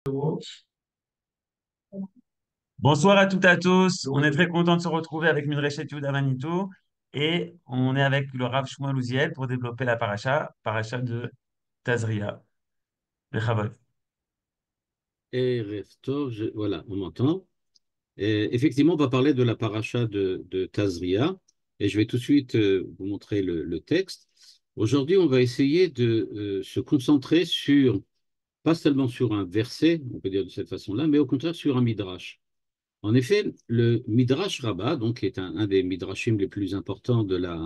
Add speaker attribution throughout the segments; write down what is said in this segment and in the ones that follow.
Speaker 1: Bonsoir à toutes et à tous. On est très content de se retrouver avec Midrash Yehuda Manitou et on est avec le Rav Shmuel Ouziel pour développer la paracha de Tazria. Bechavot.
Speaker 2: Et Reftov, voilà, on m'entend. Et effectivement, on va parler de la paracha de Tazria, et je vais tout de suite vous montrer le texte. Aujourd'hui, on va essayer de se concentrer sur, pas seulement sur un verset, on peut dire de cette façon-là, mais au contraire sur un midrash. En effet, le midrash Rabbah, donc, qui est un des midrashim les plus importants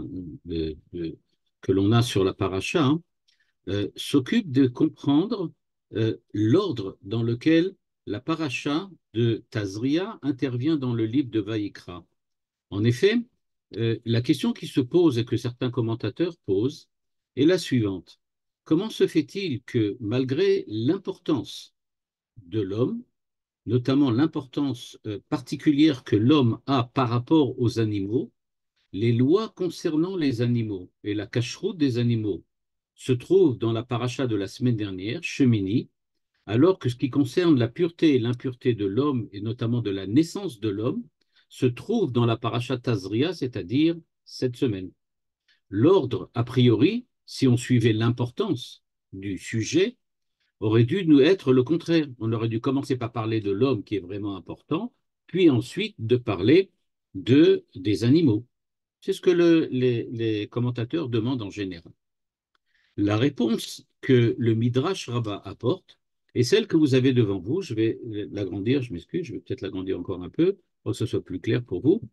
Speaker 2: que l'on a sur la paracha, hein, s'occupe de comprendre l'ordre dans lequel la paracha de Tazria intervient dans le livre de Vaïkra. En effet, la question qui se pose et que certains commentateurs posent est la suivante. Comment se fait-il que malgré l'importance de l'homme, notamment l'importance particulière que l'homme a par rapport aux animaux, les lois concernant les animaux et la cacheroute des animaux se trouvent dans la paracha de la semaine dernière, Shemini, alors que ce qui concerne la pureté et l'impureté de l'homme, et notamment de la naissance de l'homme, se trouve dans la paracha Tazria, c'est-à-dire cette semaine. L'ordre, a priori, si on suivait l'importance du sujet, aurait dû nous être le contraire. On aurait dû commencer par parler de l'homme qui est vraiment important, puis ensuite de parler des animaux. C'est ce que les commentateurs demandent en général. La réponse que le Midrash Rabbah apporte est celle que vous avez devant vous. Je vais l'agrandir, je m'excuse, je vais peut-être l'agrandir encore un peu pour que ce soit plus clair pour vous.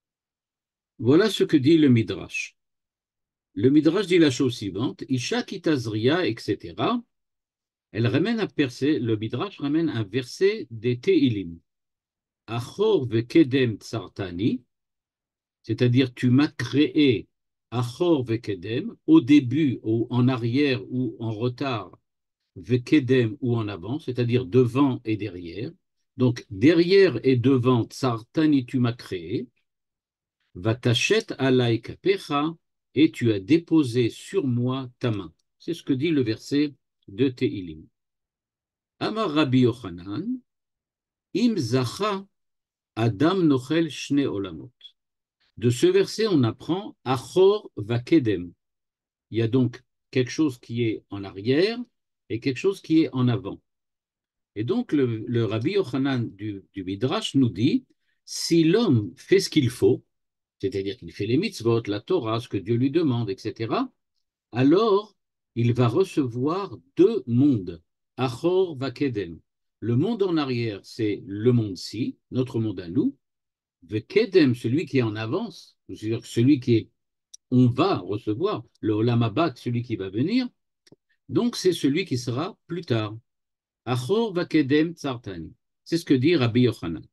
Speaker 2: Voilà ce que dit le Midrash. Le Midrash dit la chose suivante, Isha kitazria, etc. Elle ramène le Midrash ramène un verset des Tehilim. Achor vekedem tsartani, c'est-à-dire tu m'as créé Achor vekedem, au début, ou en arrière ou en retard, vekedem ou en avant, c'est-à-dire devant et derrière. Donc derrière et devant, tsartani tu m'as créé, vatachet alai kapecha, et tu as déposé sur moi ta main. C'est ce que dit le verset de Tehilim. Amar Rabbi Yochanan, im zacha Adam nochel shne olamot. De ce verset, on apprend Achor vakedem. Il y a donc quelque chose qui est en arrière et quelque chose qui est en avant. Et donc, le Rabbi Yochanan du Midrash nous dit, si l'homme fait ce qu'il faut, c'est-à-dire qu'il fait les mitzvot, la Torah, ce que Dieu lui demande, etc., alors il va recevoir deux mondes, Achor vakedem. Le monde en arrière, c'est le monde-ci, notre monde à nous, Vekedem, celui qui est en avance, c'est-à-dire celui on va recevoir, le Olam Haba, celui qui va venir, donc c'est celui qui sera plus tard. Achor vakedem tsartani. C'est ce que dit Rabbi Yochanan.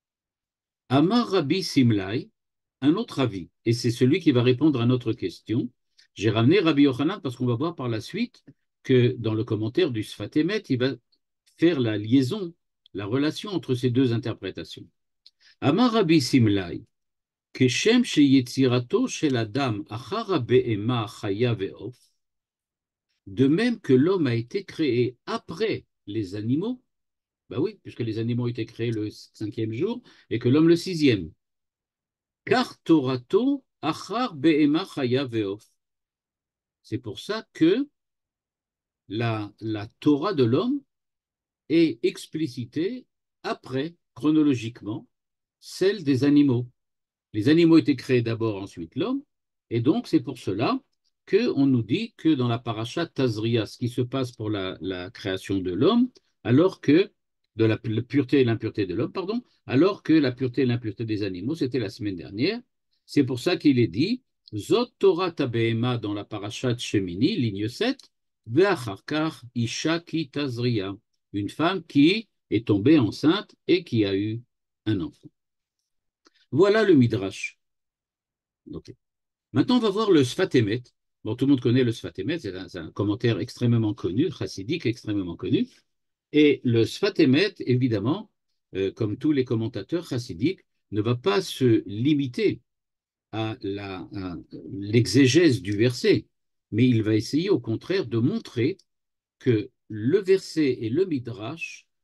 Speaker 2: Amar Rabbi Simlai, un autre avis, et c'est celui qui va répondre à notre question. J'ai ramené Rabbi Yochanan parce qu'on va voir par la suite que dans le commentaire du Sfat Emet, il va faire la liaison, la relation entre ces deux interprétations. Amar Rabbi Simlai, כשם שיצירתו של אדם אחר הבהמה חיה ועוף, de même que l'homme a été créé après les animaux, bah oui, puisque les animaux ont été créés le cinquième jour et que l'homme le sixième. Car Torato achar behema chaya ve'of. C'est pour ça que la Torah de l'homme est explicitée après, chronologiquement, celle des animaux. Les animaux étaient créés d'abord, ensuite l'homme, et donc c'est pour cela qu'on nous dit que dans la paracha Tazria, ce qui se passe pour la création de l'homme, alors que de la pureté et l'impureté de l'homme, pardon, alors que la pureté et l'impureté des animaux, c'était la semaine dernière. C'est pour ça qu'il est dit Zot Torah Tabehema dans la paracha Shemini, ligne 7, Ve'acharkar Isha ki Tazria, une femme qui est tombée enceinte et qui a eu un enfant. Voilà le Midrash. Okay. Maintenant, on va voir le Sfat Emet. Bon, tout le monde connaît le Sfat Emet, c'est un commentaire extrêmement connu, chassidique extrêmement connu. Et le Sfat Emet, évidemment, comme tous les commentateurs chassidiques, ne va pas se limiter à l'exégèse du verset, mais il va essayer au contraire de montrer que le verset et le Midrash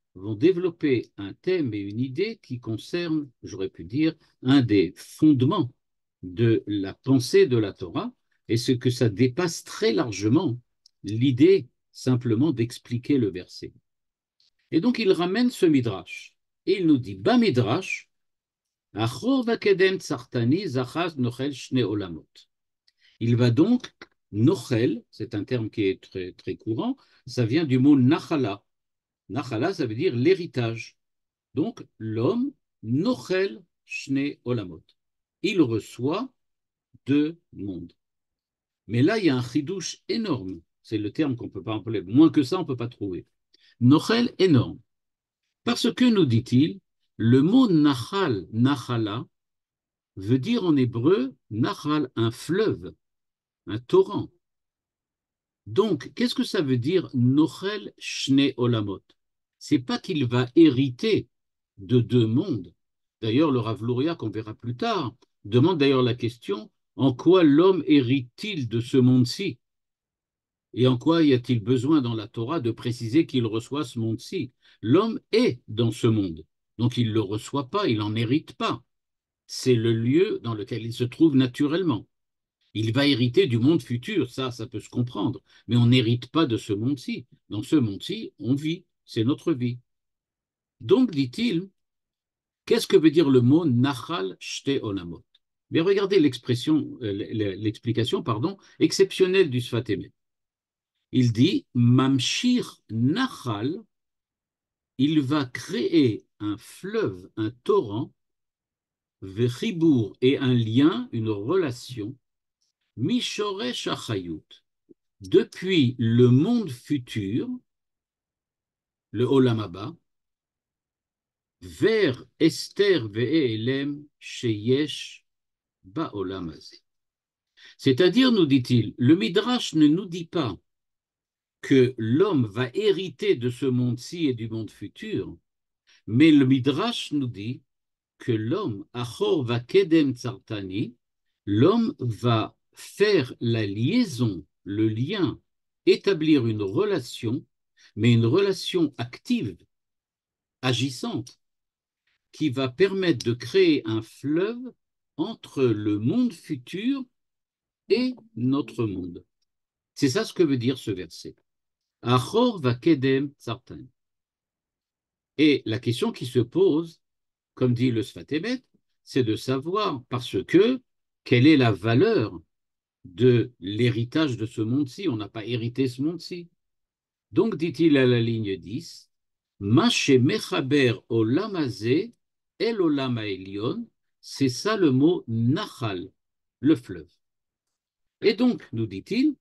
Speaker 2: vont développer un thème et une idée qui concernent, j'aurais pu dire, un des fondements de la pensée de la Torah, et ce que ça dépasse très largement l'idée simplement d'expliquer le verset. Et donc il ramène ce midrash, et il nous dit, Ba midrash, Achor vakedem tsartani zachaz nochel shne olamot. Il va donc, nochel, c'est un terme qui est très, très courant, ça vient du mot nachala. Nachala, ça veut dire l'héritage. Donc, l'homme, nochel shne olamot. Il reçoit deux mondes. Mais là, il y a un chidouche énorme. C'est le terme qu'on ne peut pas employer. Moins que ça, on ne peut pas trouver. Nochel énorme. Parce que, nous dit-il, le mot nachal, nachala, veut dire en hébreu, nachal, un fleuve, un torrent. Donc, qu'est-ce que ça veut dire Nochel Shne Olamot? C'est pas qu'il va hériter de deux mondes. D'ailleurs, le Rav Luria, qu'on verra plus tard, demande d'ailleurs la question, en quoi l'homme hérite-t-il de ce monde-ci? Et en quoi y a-t-il besoin dans la Torah de préciser qu'il reçoit ce monde-ci? L'homme est dans ce monde, donc il ne le reçoit pas, il n'en hérite pas. C'est le lieu dans lequel il se trouve naturellement. Il va hériter du monde futur, ça peut se comprendre, mais on n'hérite pas de ce monde-ci. Dans ce monde-ci, on vit, c'est notre vie. Donc, dit-il, qu'est-ce que veut dire le mot Nachal Shte Olamot? Mais regardez l'explication exceptionnelle du Sfat Emet. Il dit Mamshir Nachal, il va créer un fleuve, un torrent, Vechibour, et un lien, une relation, Mishoresh Achayut, depuis le monde futur, le Olam Haba, vers Esther ve'elem sheyesh ba'olam hazeh. C'est-à-dire, nous dit-il, le Midrash ne nous dit pas que l'homme va hériter de ce monde-ci et du monde futur, mais le Midrash nous dit que l'homme, Achor va kedem tsartani, l'homme va faire la liaison, le lien, établir une relation, mais une relation active, agissante, qui va permettre de créer un fleuve entre le monde futur et notre monde. C'est ça ce que veut dire ce verset. Achor va kedem tsartan. Et la question qui se pose, comme dit le Sfat Emet, c'est de savoir, parce que, quelle est la valeur de l'héritage de ce monde-ci? On n'a pas hérité ce monde-ci. Donc, dit-il à la ligne 10, Mache mechaber olam hazeh el olam haelion, c'est ça le mot nachal, le fleuve. Et donc, nous dit-il,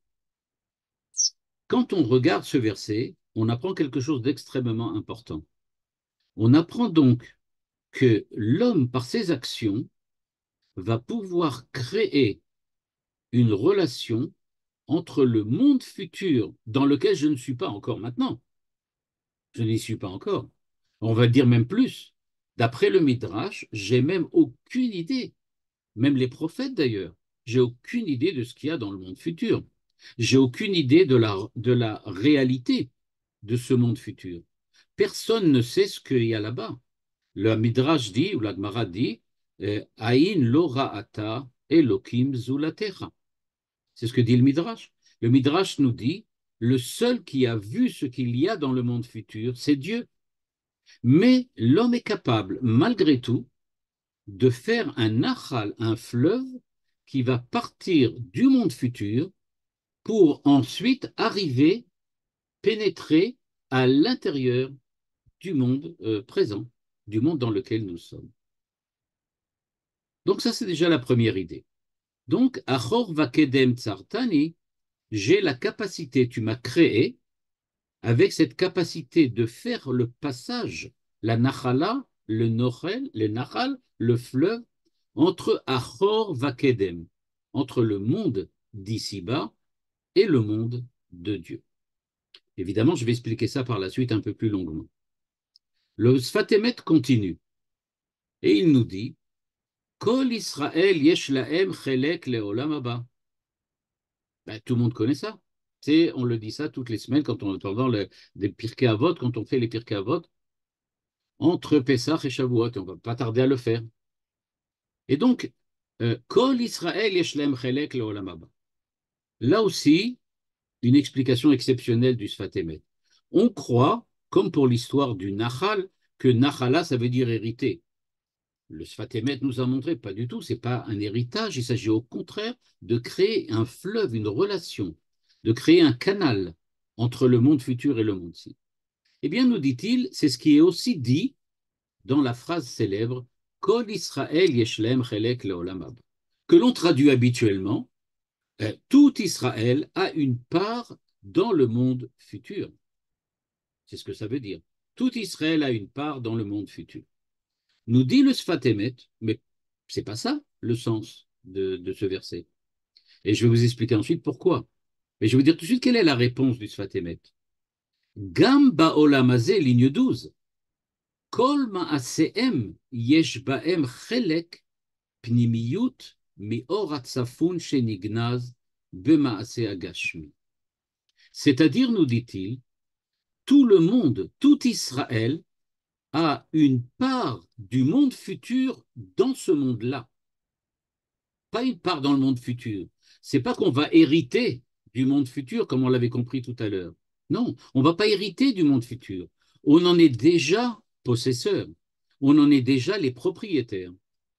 Speaker 2: quand on regarde ce verset, on apprend quelque chose d'extrêmement important. On apprend donc que l'homme, par ses actions, va pouvoir créer une relation entre le monde futur dans lequel je ne suis pas encore maintenant. Je n'y suis pas encore. On va dire même plus. D'après le Midrash, j'ai même aucune idée, même les prophètes d'ailleurs, j'ai aucune idée de ce qu'il y a dans le monde futur. J'ai aucune idée de la réalité de ce monde futur. Personne ne sait ce qu'il y a là-bas. Le Midrash dit, ou la Gemara dit, Aïn lo ra'ata Elokim zulatecha. C'est ce que dit le Midrash. Le Midrash nous dit, le seul qui a vu ce qu'il y a dans le monde futur, c'est Dieu. Mais l'homme est capable, malgré tout, de faire un nachal, un fleuve, qui va partir du monde futur pour ensuite arriver, pénétrer à l'intérieur du monde présent, du monde dans lequel nous sommes. Donc ça, c'est déjà la première idée. Donc, Achor vakedem tsartani, j'ai la capacité, tu m'as créé, avec cette capacité de faire le passage, la nachala, le nochel, le nachal, le fleuve, entre Achor vakedem, entre le monde d'ici-bas et le monde de Dieu. Évidemment, je vais expliquer ça par la suite un peu plus longuement. Le Sfat Emet continue et il nous dit Kol Israël yesh lahem chelek leolam haba. Ben, tout le monde connaît ça. On le dit ça toutes les semaines quand on entend des Pirkei Avot, quand on fait les Pirkei Avot. entre Pessah et Shavuot. On ne va pas tarder à le faire. Et donc, Kol Israël Yeshlem Chelek Leolam Haba. Là aussi, une explication exceptionnelle du Sfat Emet. On croit, comme pour l'histoire du Nachal, que Nachala, ça veut dire hériter. Le Sfat Emet nous a montré, pas du tout, ce n'est pas un héritage, il s'agit au contraire de créer un fleuve, une relation, de créer un canal entre le monde futur et le monde-ci. Eh bien, nous dit-il, c'est ce qui est aussi dit dans la phrase célèbre Kol Israël Yeshlem Chelek Leolam Haba, que l'on traduit habituellement tout Israël a une part dans le monde futur. C'est ce que ça veut dire. Tout Israël a une part dans le monde futur. Nous dit le Sfat Emet, mais c'est pas ça le sens de ce verset. Et je vais vous expliquer ensuite pourquoi. Mais je vais vous dire tout de suite quelle est la réponse du Sfat Emet. Gam ba'olam hazeh, ligne 12. Kol ma'asehem yesh ba'em chelek pnimiyut mi'or hatzafun shenignaz b'ma'aseh agashmi. C'est-à-dire, nous dit-il, tout le monde, tout Israël a une part du monde futur dans ce monde-là. Pas une part dans le monde futur. C'est pas qu'on va hériter du monde futur comme on l'avait compris tout à l'heure. Non, on ne va pas hériter du monde futur. On en est déjà possesseur. On en est déjà les propriétaires.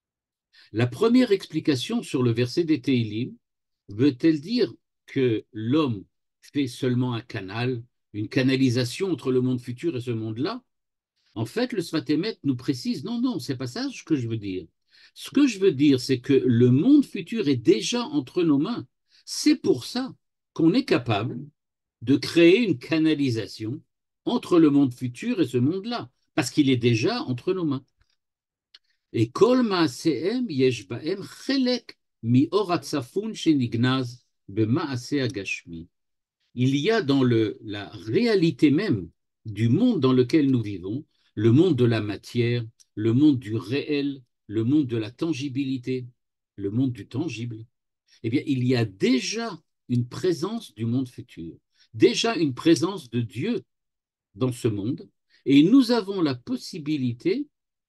Speaker 2: La première explication sur le verset des Téhilim veut-elle dire que l'homme fait seulement un canal, une canalisation entre le monde futur et ce monde-là? En fait, le Sfat Emet nous précise, non, non, c'est pas ça ce que je veux dire. Ce que je veux dire, c'est que le monde futur est déjà entre nos mains. C'est pour ça qu'on est capable de créer une canalisation entre le monde futur et ce monde-là, parce qu'il est déjà entre nos mains. Et kol ma'asehem yesh ba'em chelek mi or hatzafun shenignaz b'ma'aseh agashmi. Il y a dans la réalité même du monde dans lequel nous vivons, le monde de la matière, le monde du réel, le monde de la tangibilité, le monde du tangible, eh bien, il y a déjà une présence du monde futur, déjà une présence de Dieu dans ce monde, et nous avons la possibilité,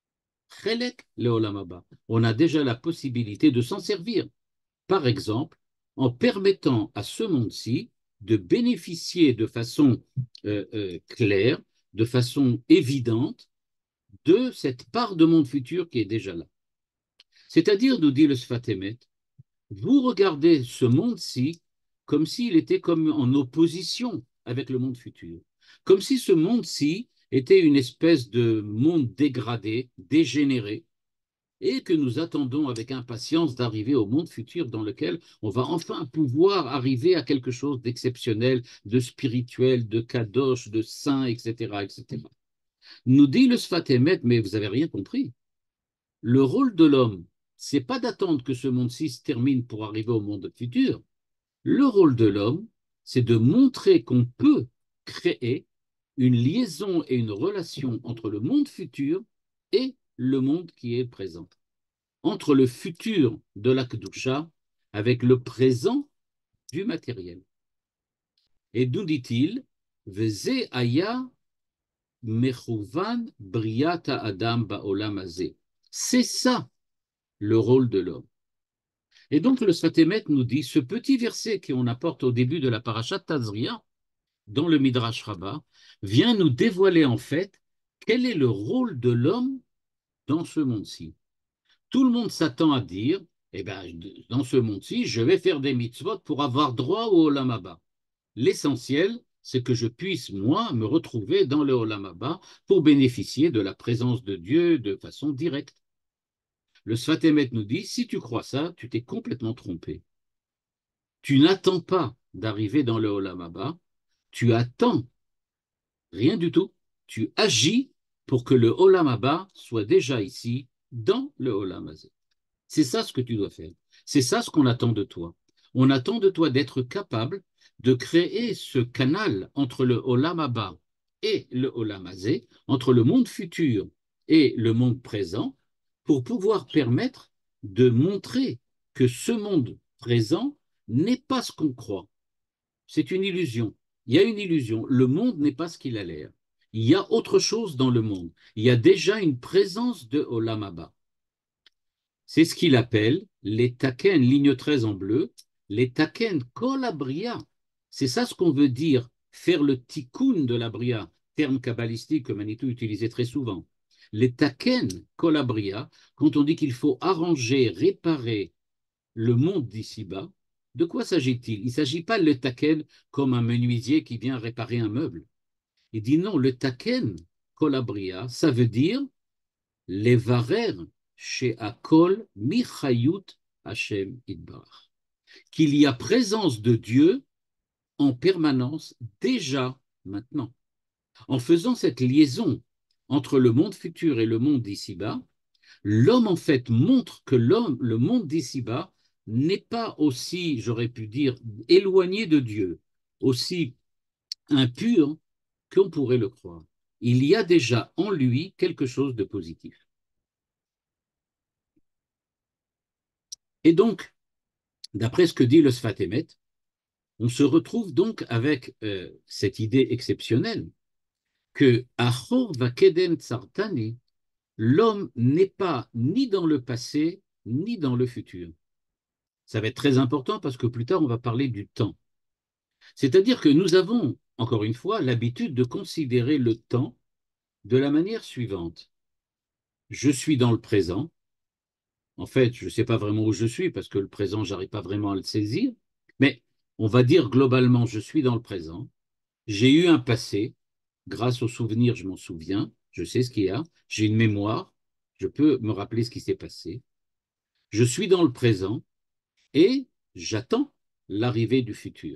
Speaker 2: chelek leolam haba, on a déjà la possibilité de s'en servir. Par exemple, en permettant à ce monde-ci de bénéficier de façon claire, de façon évidente, de cette part de monde futur qui est déjà là. C'est-à-dire, nous dit le Sfat Emet, vous regardez ce monde-ci comme s'il était comme en opposition avec le monde futur, comme si ce monde-ci était une espèce de monde dégradé, dégénéré, et que nous attendons avec impatience d'arriver au monde futur dans lequel on va enfin pouvoir arriver à quelque chose d'exceptionnel, de spirituel, de kadosh, de saint, etc., etc. Nous dit le Sfat Emet, mais vous n'avez rien compris. Le rôle de l'homme, c'est pas d'attendre que ce monde-ci se termine pour arriver au monde futur. Le rôle de l'homme, c'est de montrer qu'on peut créer une liaison et une relation entre le monde futur et le monde qui est présent, entre le futur de la Kedusha avec le présent du matériel. Et d'où dit-il, Veze aya mechouvan briata adam ba'olam hazeh. C'est ça le rôle de l'homme. Et donc le Sfat Emet nous dit, ce petit verset qu'on apporte au début de la parashat Tazria, dans le Midrash Rabbah, vient nous dévoiler en fait quel est le rôle de l'homme dans ce monde-ci. Tout le monde s'attend à dire, eh ben, dans ce monde-ci, je vais faire des mitzvot pour avoir droit au Olam Haba. L'essentiel, c'est que je puisse, moi, me retrouver dans le Olam Haba pour bénéficier de la présence de Dieu de façon directe. Le Sfat Emet nous dit, si tu crois ça, tu t'es complètement trompé. Tu n'attends pas d'arriver dans le Olam Haba, tu attends rien du tout. Tu agis pour que le Olam Haba soit déjà ici, dans le Olam Hazeh. C'est ça ce que tu dois faire. C'est ça ce qu'on attend de toi. On attend de toi d'être capable de créer ce canal entre le Olam Haba et le Olam Hazeh, entre le monde futur et le monde présent, pour pouvoir permettre de montrer que ce monde présent n'est pas ce qu'on croit. C'est une illusion. Il y a une illusion. Le monde n'est pas ce qu'il a l'air. il y a autre chose dans le monde. Il y a déjà une présence de Olam Haba. C'est ce qu'il appelle les taken, ligne 13 en bleu, les taken kol abria. C'est ça ce qu'on veut dire, faire le tikkun de la bria, terme kabbalistique que Manitou utilisait très souvent. Les taken kol abria, quand on dit qu'il faut arranger, réparer le monde d'ici-bas, de quoi s'agit-il? Il ne s'agit pas le taken comme un menuisier qui vient réparer un meuble. Il dit non, le taken kol abria, ça veut dire les varer chez Akol Michayut Hashem Idbarach. Qu'il y a présence de Dieu en permanence déjà maintenant. En faisant cette liaison entre le monde futur et le monde d'ici-bas, l'homme en fait montre que le monde d'ici-bas n'est pas aussi, j'aurais pu dire, éloigné de Dieu, aussi impur qu'on pourrait le croire. Il y a déjà en lui quelque chose de positif. Et donc, d'après ce que dit le Sfat Emet, on se retrouve donc avec cette idée exceptionnelle que Achor va kedem tsartani, l'homme n'est pas ni dans le passé ni dans le futur. Ça va être très important parce que plus tard on va parler du temps. C'est-à-dire que nous avons, encore une fois, l'habitude de considérer le temps de la manière suivante. Je suis dans le présent. En fait, je ne sais pas vraiment où je suis parce que le présent, j'arrive pas vraiment à le saisir. Mais on va dire globalement, je suis dans le présent. J'ai eu un passé. Grâce aux souvenirs, je m'en souviens. Je sais ce qu'il y a. J'ai une mémoire. Je peux me rappeler ce qui s'est passé. Je suis dans le présent et j'attends l'arrivée du futur.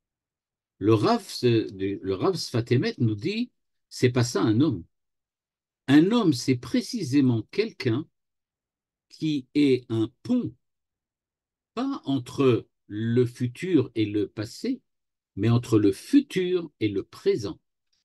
Speaker 2: Le Rav Sfat Emet nous dit, c'est pas ça un homme. Un homme, c'est précisément quelqu'un qui est un pont, pas entre le futur et le passé, mais entre le futur et le présent.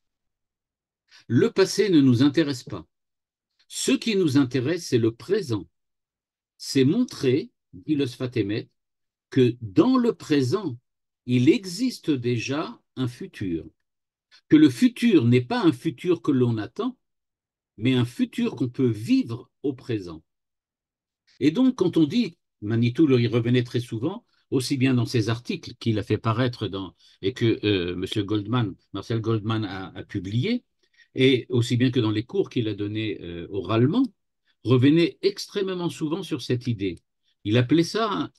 Speaker 2: Le passé ne nous intéresse pas. Ce qui nous intéresse, c'est le présent. C'est montrer, dit le Sfat Emet, que dans le présent, il existe déjà un futur. Que le futur n'est pas un futur que l'on attend, mais un futur qu'on peut vivre au présent. Et donc, quand on dit, Manitou y revenait très souvent, aussi bien dans ses articles qu'il a fait paraître et que Monsieur Goldman, Marcel Goldman a publié, et aussi bien que dans les cours qu'il a donnés oralement, revenait extrêmement souvent sur cette idée. Il appelait ça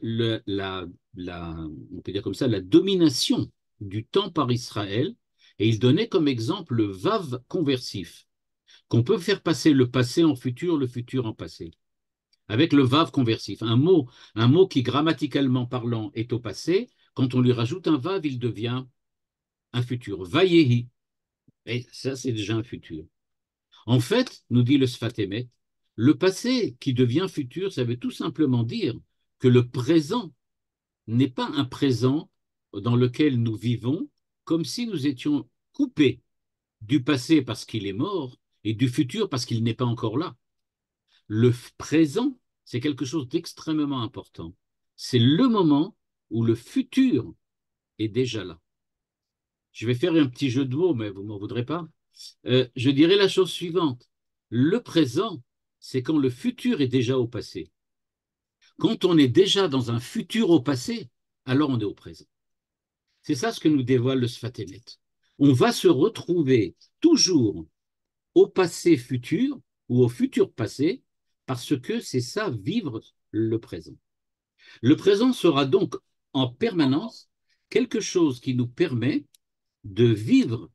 Speaker 2: on peut dire comme ça, la domination du temps par Israël, et il donnait comme exemple le vav conversif, qu'on peut faire passer le passé en futur, le futur en passé avec le vav conversif. Un mot qui, grammaticalement parlant, est au passé, quand on lui rajoute un vav, il devient un futur. Vayehi. Et ça, c'est déjà un futur. En fait, nous dit le Sfat Emet, le passé qui devient futur, ça veut tout simplement dire que le présent n'est pas un présent dans lequel nous vivons comme si nous étions coupés du passé parce qu'il est mort et du futur parce qu'il n'est pas encore là. Le présent, c'est quelque chose d'extrêmement important. C'est le moment où le futur est déjà là. Je vais faire un petit jeu de mots, mais vous ne m'en voudrez pas. Je dirais la chose suivante. Le présent, c'est quand le futur est déjà au passé. Quand on est déjà dans un futur au passé, alors on est au présent. C'est ça ce que nous dévoile le Sfat Emet. On va se retrouver toujours au passé futur ou au futur passé parce que c'est ça, vivre le présent. Le présent sera donc en permanence quelque chose qui nous permet de vivre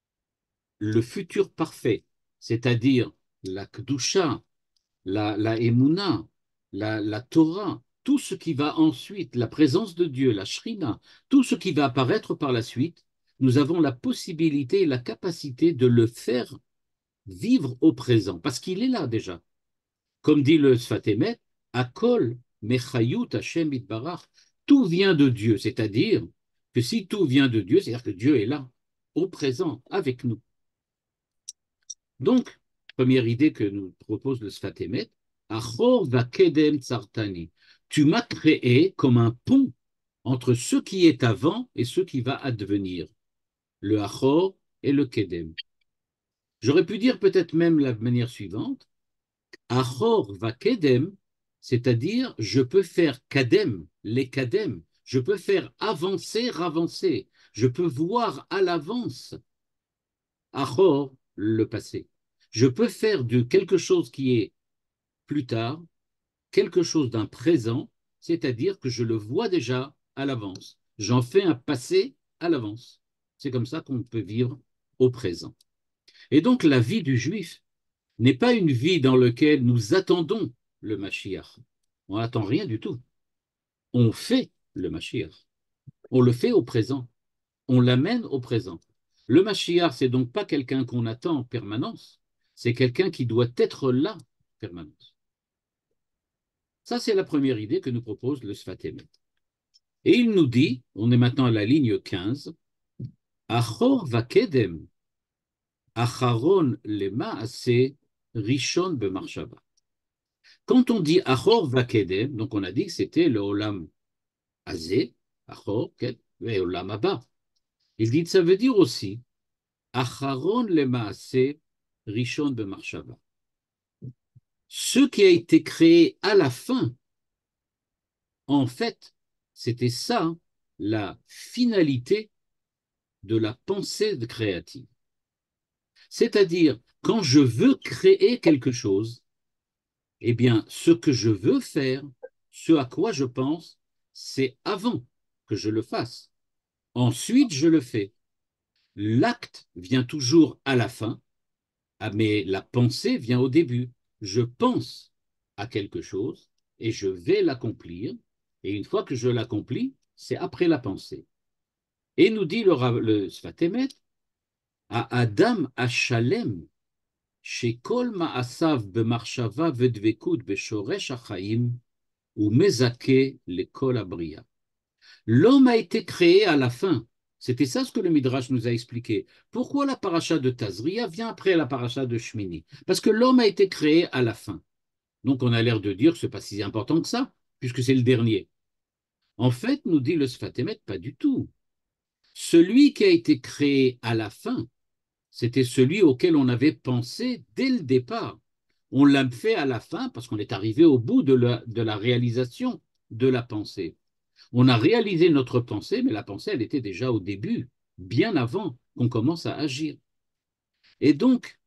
Speaker 2: le futur parfait, c'est-à-dire la Kedusha, la Emouna, la Torah, tout ce qui va ensuite, la présence de Dieu, la Shrina, tout ce qui va apparaître par la suite, nous avons la possibilité et la capacité de le faire vivre au présent, parce qu'il est là déjà. Comme dit le Sfat Emet, Akol Mechayut Hashem Itbarach, tout vient de Dieu, c'est-à-dire que si tout vient de Dieu, c'est-à-dire que Dieu est là, au présent, avec nous. Donc, première idée que nous propose le Sfat Emet, Achor va kedem tsartani. Tu m'as créé comme un pont entre ce qui est avant et ce qui va advenir, le Achor et le Kedem. J'aurais pu dire peut-être même la manière suivante, Achor va kedem, c'est-à-dire je peux faire kadem, les kadem, je peux faire avancer, ravancer, je peux voir à l'avance, Achor, le passé. Je peux faire de quelque chose qui est plus tard, quelque chose d'un présent, c'est-à-dire que je le vois déjà à l'avance. J'en fais un passé à l'avance. C'est comme ça qu'on peut vivre au présent. Et donc la vie du juif n'est pas une vie dans laquelle nous attendons le Mashiach. On n'attend rien du tout. On fait le Mashiach. On le fait au présent. On l'amène au présent. Le Mashiach, c'est donc pas quelqu'un qu'on attend en permanence. C'est quelqu'un qui doit être là en permanence. Ça, c'est la première idée que nous propose le Sfat Emet. Et il nous dit, on est maintenant à la ligne 15, Achor vakedem, acharon lemaase, rishon bemarshava. Quand on dit Achor vakedem, donc on a dit que c'était le Olam Azé, Achor, et Olam Abba. Il dit, ça veut dire aussi Acharon lemaase, rishon bemarshava. Ce qui a été créé à la fin, en fait, c'était ça, hein, la finalité de la pensée créative. C'est-à-dire, quand je veux créer quelque chose, eh bien, ce que je veux faire, ce à quoi je pense, c'est avant que je le fasse. Ensuite, je le fais. L'acte vient toujours à la fin, mais la pensée vient au début. Je pense à quelque chose et je vais l'accomplir. Et une fois que je l'accomplis, c'est après la pensée. Et nous dit le Sfat Emet, à Adam Shalem, שכל מעשיו במחשבה ודבקות בשורש החיים הוא מזכה לכל הבריאה. L'homme a été créé à la fin. C'était ça ce que le Midrash nous a expliqué. Pourquoi la paracha de Tazria vient après la paracha de Shmini? Parce que l'homme a été créé à la fin. Donc on a l'air de dire que ce n'est pas si important que ça, puisque c'est le dernier. En fait, nous dit le Sfat Emet, pas du tout. Celui qui a été créé à la fin, c'était celui auquel on avait pensé dès le départ. On l'a fait à la fin parce qu'on est arrivé au bout de la réalisation de la pensée. On a réalisé notre pensée, mais la pensée, elle était déjà au début, bien avant qu'on commence à agir. Et donc,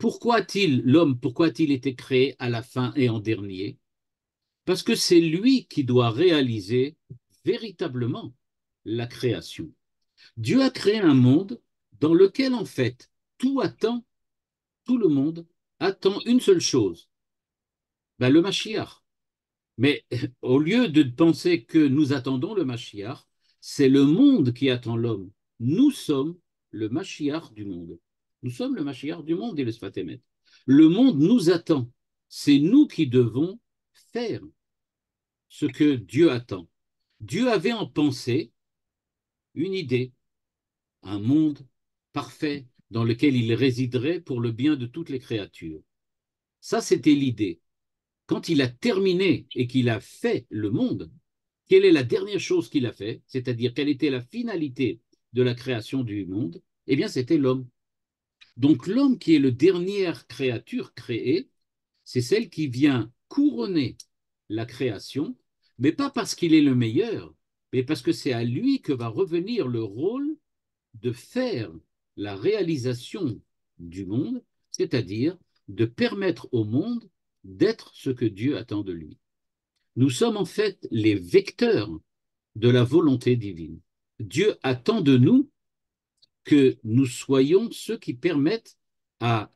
Speaker 2: pourquoi a-t-il été créé à la fin et en dernier? Parce que c'est lui qui doit réaliser véritablement la création. Dieu a créé un monde dans lequel, en fait, tout attend, tout le monde attend une seule chose, ben, le Mashiach. Mais au lieu de penser que nous attendons le Mashiach, c'est le monde qui attend l'homme. Nous sommes le Mashiach du monde. Nous sommes le Mashiach du monde, dit le Sfat Emet. Le monde nous attend. C'est nous qui devons faire ce que Dieu attend. Dieu avait en pensée une idée, un monde parfait dans lequel il résiderait pour le bien de toutes les créatures. Ça, c'était l'idée. Quand il a terminé et qu'il a fait le monde, quelle est la dernière chose qu'il a fait, c'est-à-dire quelle était la finalité de la création du monde? Eh bien, c'était l'homme. Donc l'homme qui est la dernière créature créée, c'est celle qui vient couronner la création, mais pas parce qu'il est le meilleur, mais parce que c'est à lui que va revenir le rôle de faire la réalisation du monde, c'est-à-dire de permettre au monde d'être ce que Dieu attend de lui. Nous sommes en fait les vecteurs de la volonté divine. Dieu attend de nous que nous soyons ceux qui permettent à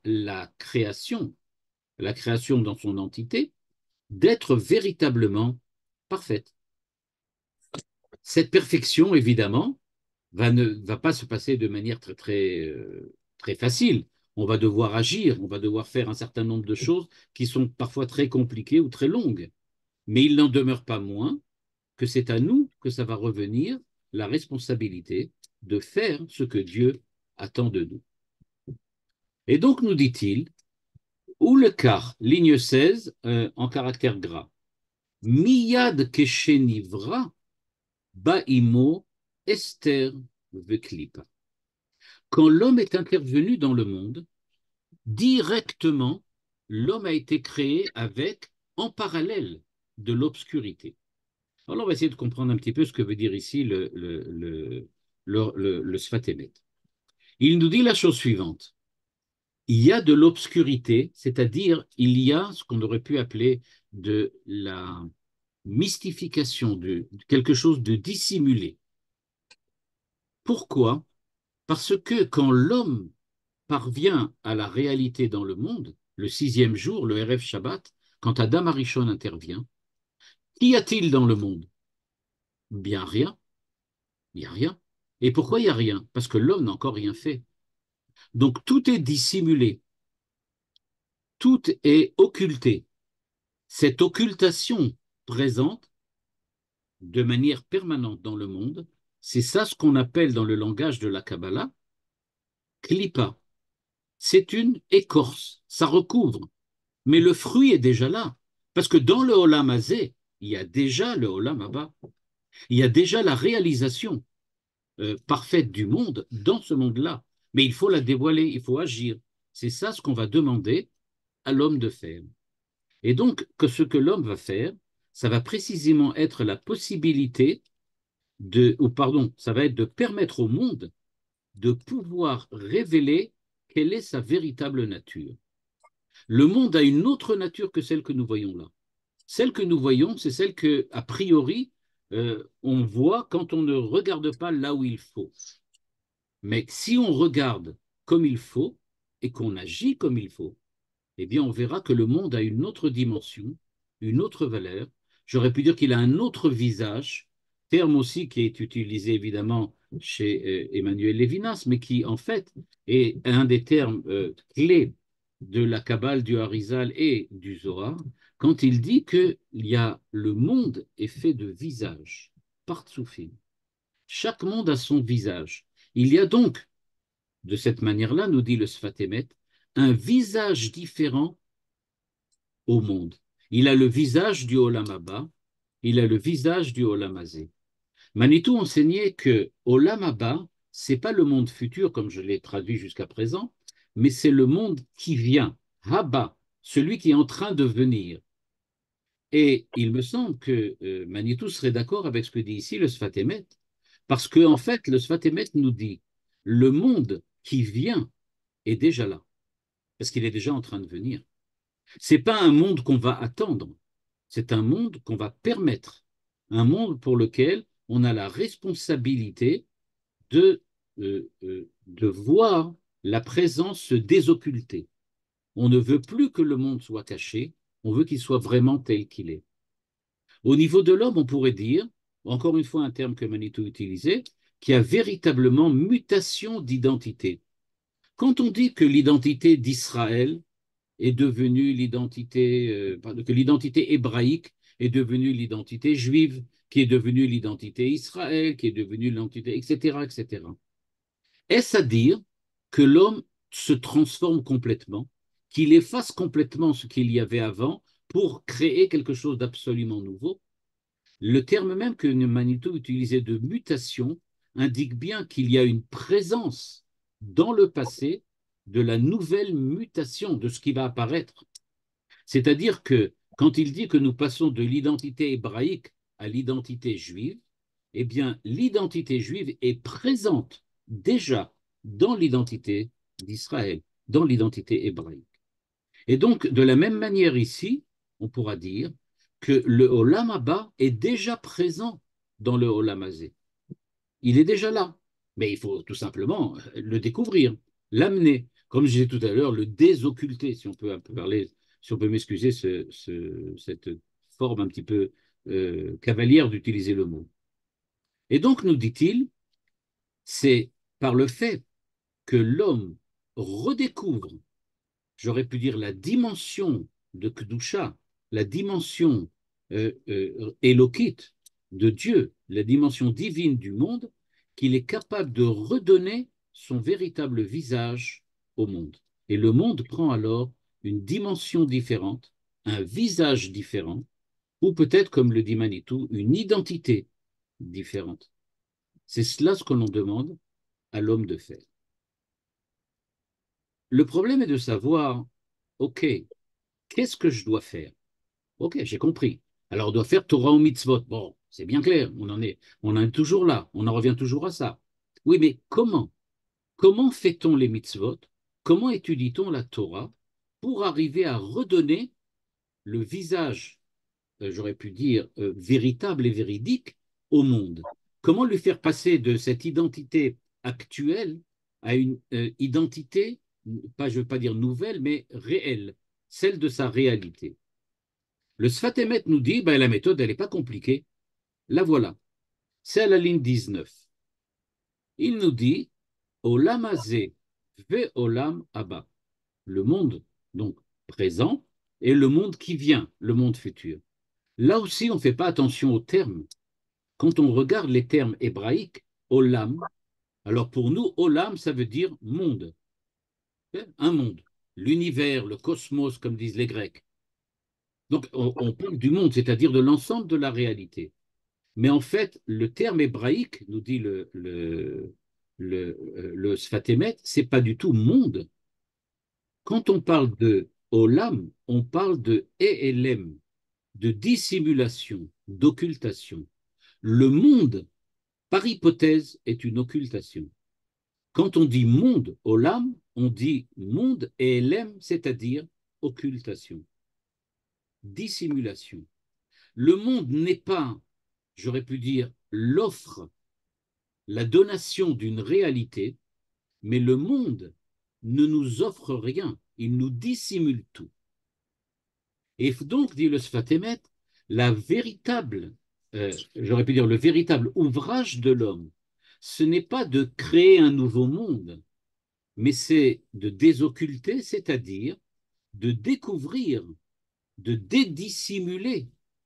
Speaker 2: la création dans son entité, d'être véritablement parfaite. Cette perfection, évidemment, ne va pas se passer de manière très facile. On va devoir agir, on va devoir faire un certain nombre de choses qui sont parfois très compliquées ou très longues. Mais il n'en demeure pas moins que c'est à nous que ça va revenir la responsabilité de faire ce que Dieu attend de nous. Et donc, nous dit-il, ou le quart, ligne 16, en caractère gras, miyad keshenivra ba'imo Esther veklipa. Quand l'homme est intervenu dans le monde, directement, l'homme a été créé avec, en parallèle, de l'obscurité. Alors, on va essayer de comprendre un petit peu ce que veut dire ici le Sfat Emet. Il nous dit la chose suivante. Il y a de l'obscurité, c'est-à-dire il y a ce qu'on aurait pu appeler de la mystification, de quelque chose de dissimulé. Pourquoi? Parce que quand l'homme parvient à la réalité dans le monde, le sixième jour, le Erev Shabbat, quand Adam Arishon intervient, qu'y a-t-il dans le monde? Bien rien, il n'y a rien. Et pourquoi il n'y a rien? Parce que l'homme n'a encore rien fait. Donc tout est dissimulé, tout est occulté. Cette occultation présente de manière permanente dans le monde, c'est ça ce qu'on appelle dans le langage de la Kabbalah, klipa. C'est une écorce, ça recouvre. Mais le fruit est déjà là. Parce que dans le Olam Hazé, il y a déjà le Olam Haba. Il y a déjà la réalisation parfaite du monde dans ce monde-là. Mais il faut la dévoiler, il faut agir. C'est ça ce qu'on va demander à l'homme de faire. Et donc, que ce que l'homme va faire, ça va précisément être la possibilité ou pardon, ça va être de permettre au monde de pouvoir révéler quelle est sa véritable nature. Le monde a une autre nature que celle que nous voyons là. Celle que nous voyons, c'est celle que, a priori, on voit quand on ne regarde pas là où il faut. Mais si on regarde comme il faut et qu'on agit comme il faut, eh bien, on verra que le monde a une autre dimension, une autre valeur. J'aurais pu dire qu'il a un autre visage, terme aussi qui est utilisé évidemment chez Emmanuel Lévinas, mais qui en fait est un des termes clés de la Kabbale, du Harizal et du Zohar, quand il dit que le monde est fait de visages, partsoufim. Chaque monde a son visage. Il y a donc, de cette manière-là, nous dit le Sfat Emet, un visage différent au monde. Il a le visage du Olam Haba, il a le visage du Olam Hazé. Manitou enseignait que Olam Haba, c'est pas le monde futur comme je l'ai traduit jusqu'à présent, mais c'est le monde qui vient, Haba, celui qui est en train de venir. Et il me semble que Manitou serait d'accord avec ce que dit ici le Sfat Emet, parce que en fait, le Sfat Emet nous dit le monde qui vient est déjà là, parce qu'il est déjà en train de venir. C'est pas un monde qu'on va attendre, c'est un monde qu'on va permettre, un monde pour lequel on a la responsabilité de voir la présence se désocculter. On ne veut plus que le monde soit caché, on veut qu'il soit vraiment tel qu'il est. Au niveau de l'homme, on pourrait dire, encore une fois un terme que Manitou utilisait, qu'il y a véritablement mutation d'identité. Quand on dit que l'identité d'Israël est devenue que l'identité hébraïque est devenue l'identité juive, qui est devenue l'identité Israël, qui est devenue l'identité, etc., etc. Est-ce à dire que l'homme se transforme complètement, qu'il efface complètement ce qu'il y avait avant pour créer quelque chose d'absolument nouveau? Le terme même que Manitou utilisait de mutation indique bien qu'il y a une présence dans le passé de la nouvelle mutation, de ce qui va apparaître. C'est-à-dire que quand il dit que nous passons de l'identité hébraïque à l'identité juive, eh bien, l'identité juive est présente déjà dans l'identité d'Israël, dans l'identité hébraïque. Et donc, de la même manière ici, on pourra dire que le Olam Haba est déjà présent dans le Olam Hazé. Il est déjà là, mais il faut tout simplement le découvrir, l'amener, comme je disais tout à l'heure, le désocculter, si on peut un peu parler, si on peut m'excuser cette forme un petit peu cavalière d'utiliser le mot. Et donc, nous dit-il, c'est par le fait que l'homme redécouvre, j'aurais pu dire la dimension de Kedusha, la dimension élokite de Dieu, la dimension divine du monde, qu'il est capable de redonner son véritable visage au monde. Et le monde prend alors une dimension différente, un visage différent, ou peut-être, comme le dit Manitou, une identité différente. C'est cela ce que l'on demande à l'homme de faire. le problème est de savoir, OK, qu'est-ce que je dois faire? OK, j'ai compris. Alors, on doit faire Torah ou mitzvot. Bon, c'est bien clair, on en est toujours là, on en revient toujours à ça. Oui, mais comment? Comment fait-on les mitzvot? Comment étudie-t-on la Torah pour arriver à redonner le visage, j'aurais pu dire, véritable et véridique au monde? Comment lui faire passer de cette identité actuelle à une identité, pas, je ne veux pas dire nouvelle, mais réelle, celle de sa réalité? Le Sfat Emet nous dit, ben, la méthode, elle n'est pas compliquée. La voilà. C'est à la ligne 19. Il nous dit, Olam hazeh ve olam haba. Le monde, donc, présent, et le monde qui vient, le monde futur. Là aussi, on ne fait pas attention aux termes. Quand on regarde les termes hébraïques, olam, alors pour nous, olam, ça veut dire monde, un monde, l'univers, le cosmos, comme disent les Grecs. Donc, on parle du monde, c'est-à-dire de l'ensemble de la réalité. Mais en fait, le terme hébraïque, nous dit le Sfat Emet, c'est pas du tout monde. Quand on parle de olam, on parle de ELM, de dissimulation, d'occultation. Le monde, par hypothèse, est une occultation. Quand on dit monde, olam, on dit monde ELM, c'est-à-dire occultation, dissimulation. Le monde n'est pas, j'aurais pu dire, l'offre, la donation d'une réalité, mais le monde ne nous offre rien, il nous dissimule tout. Et donc, dit le Sfat Emet, la véritable, j'aurais pu dire le véritable ouvrage de l'homme, ce n'est pas de créer un nouveau monde, mais c'est de désocculter, c'est-à-dire de découvrir, de dédissimuler